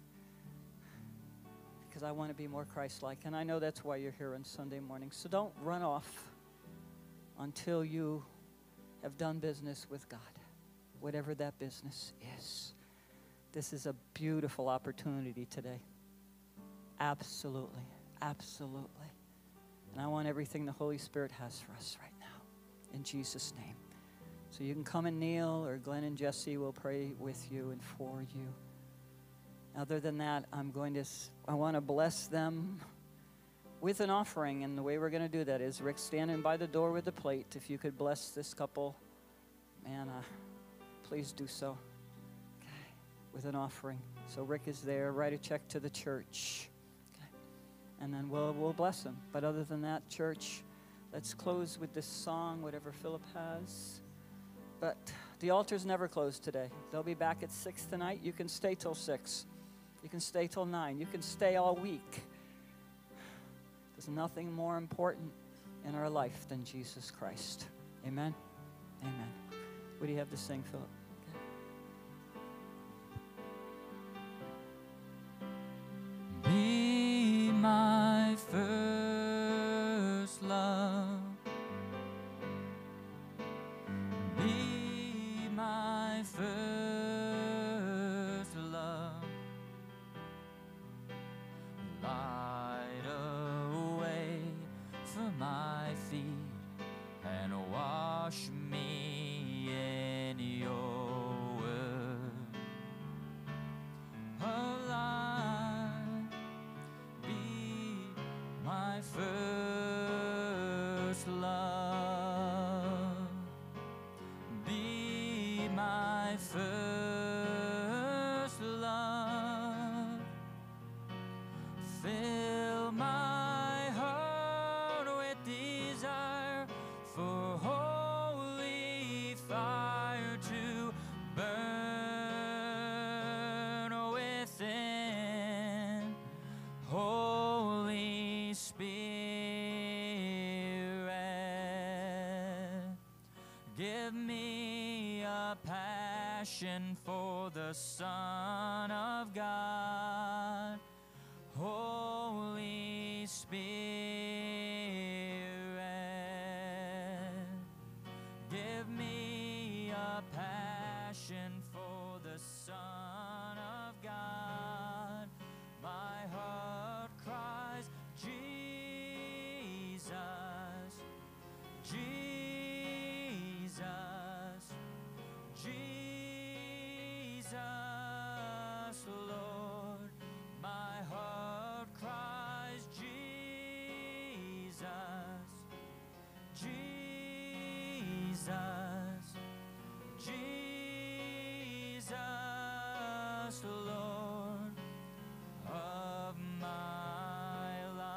Because I want to be more Christ-like. And I know that's why you're here on Sunday morning. So don't run off until you have done business with God, whatever that business is. This is a beautiful opportunity today. Absolutely, absolutely. And I want everything the Holy Spirit has for us right now, in Jesus' name. So you can come and kneel, or Glenn and Jesse will pray with you and for you. Other than that, I'm going to, I want to bless them with an offering. And the way we're going to do that is Rick standing by the door with the plate. If you could bless this couple, man, uh, please do so. Okay, with an offering. So Rick is there. Write a check to the church. Okay, and then we'll we'll bless them. But other than that, church, let's close with this song, whatever Philip has. But the altar's never closed today. They'll be back at six tonight. You can stay till six. You can stay till nine. You can stay all week. There's nothing more important in our life than Jesus Christ. Amen? Amen. What do you have to sing, Philip? Okay. Be my first love. Be my first love. Light a way for my feet and wash me in your word. Alive, be my first love. Be my first love. Fill my heart with desire for holy fire to burn within. Holy Spirit, give me a passion for the Son of God. Holy Spirit, give me a passion for the Son of God. My heart cries, Jesus, Jesus, Jesus, Lord. My heart cries, Jesus, Jesus, Jesus, Lord of my life.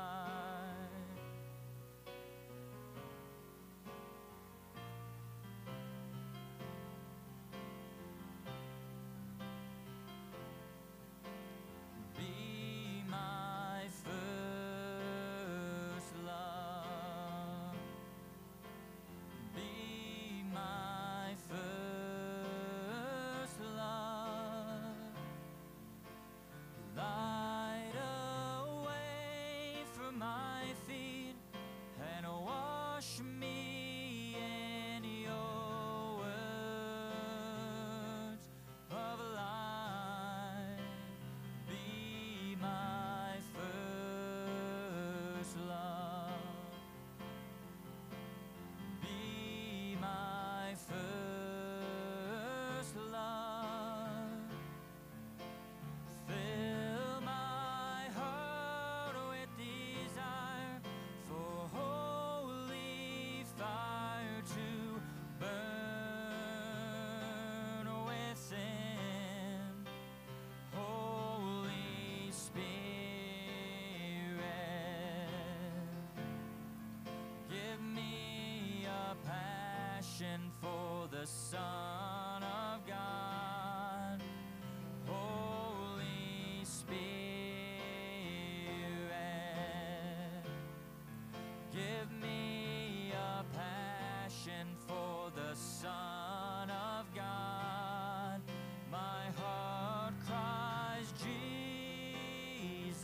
Spirit, give me a passion for the Son of God. Holy Spirit, give me a passion for the Son of God. My heart cries, Jesus,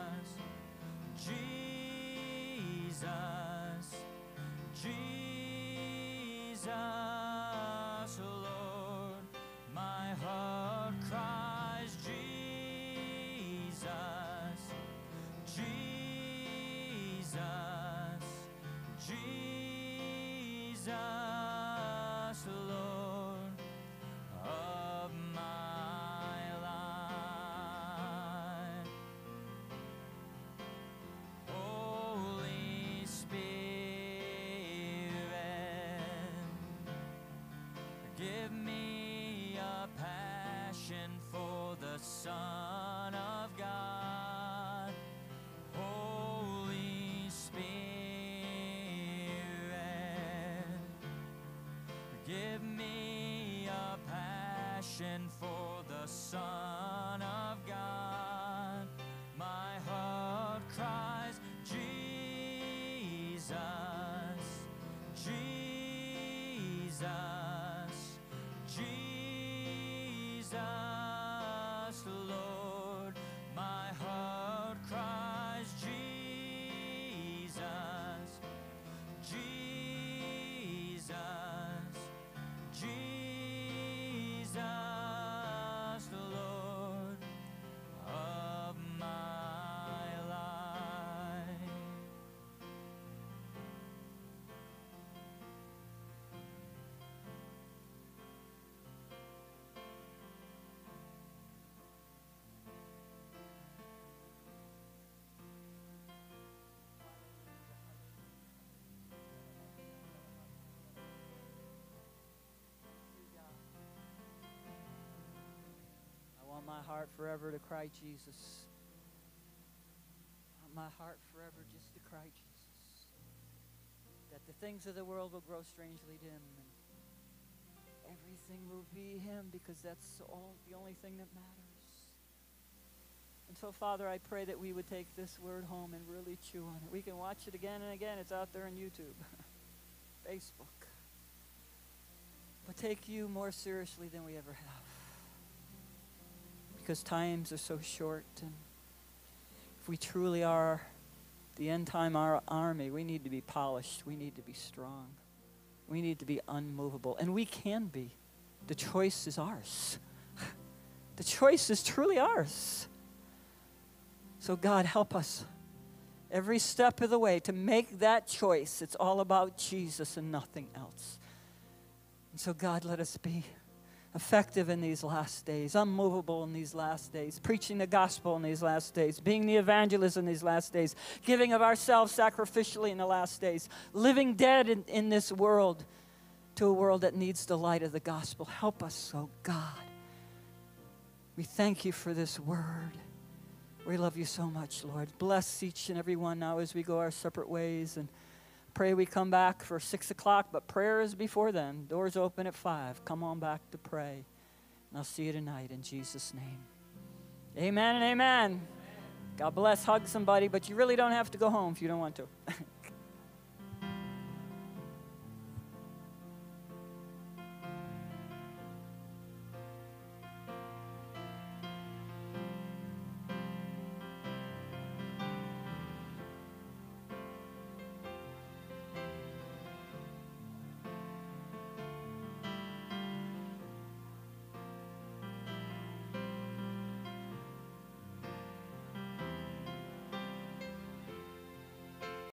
Jesus, Jesus, Lord. My heart cries, Jesus, Jesus, Jesus, Lord of my life. Holy Spirit, give me a passion for the Son of God. Holy Spirit, give me a passion for the Son of God. My heart cries, Jesus, Jesus, Jesus, Lord. My heart cries, Jesus, Jesus, Jesus, Lord of my life. I want my heart forever to cry Jesus. I want my heart forever just to cry Jesus. That the things of the world will grow strangely dim and everything will be Him, because that's all the only thing that matters. And so, Father, I pray that we would take this word home and really chew on it. We can watch it again and again. It's out there on YouTube, Facebook. But take you more seriously than we ever have. Because times are so short, and if we truly are the end time our army, we need to be polished. We need to be strong. We need to be unmovable. And we can be. The choice is ours. The choice is truly ours. So God, help us every step of the way to make that choice. It's all about Jesus and nothing else. And so God, let us be effective in these last days, unmovable in these last days, preaching the gospel in these last days, being the evangelist in these last days, giving of ourselves sacrificially in the last days, living dead in, in this world to a world that needs the light of the gospel. Help us, oh God. We thank you for this word. We love you so much, Lord. Bless each and every one now as we go our separate ways, and pray we come back for six o'clock, but prayer is before then. Doors open at five. Come on back to pray. And I'll see you tonight in Jesus' name. Amen and amen. God bless. Hug somebody, but you really don't have to go home if you don't want to.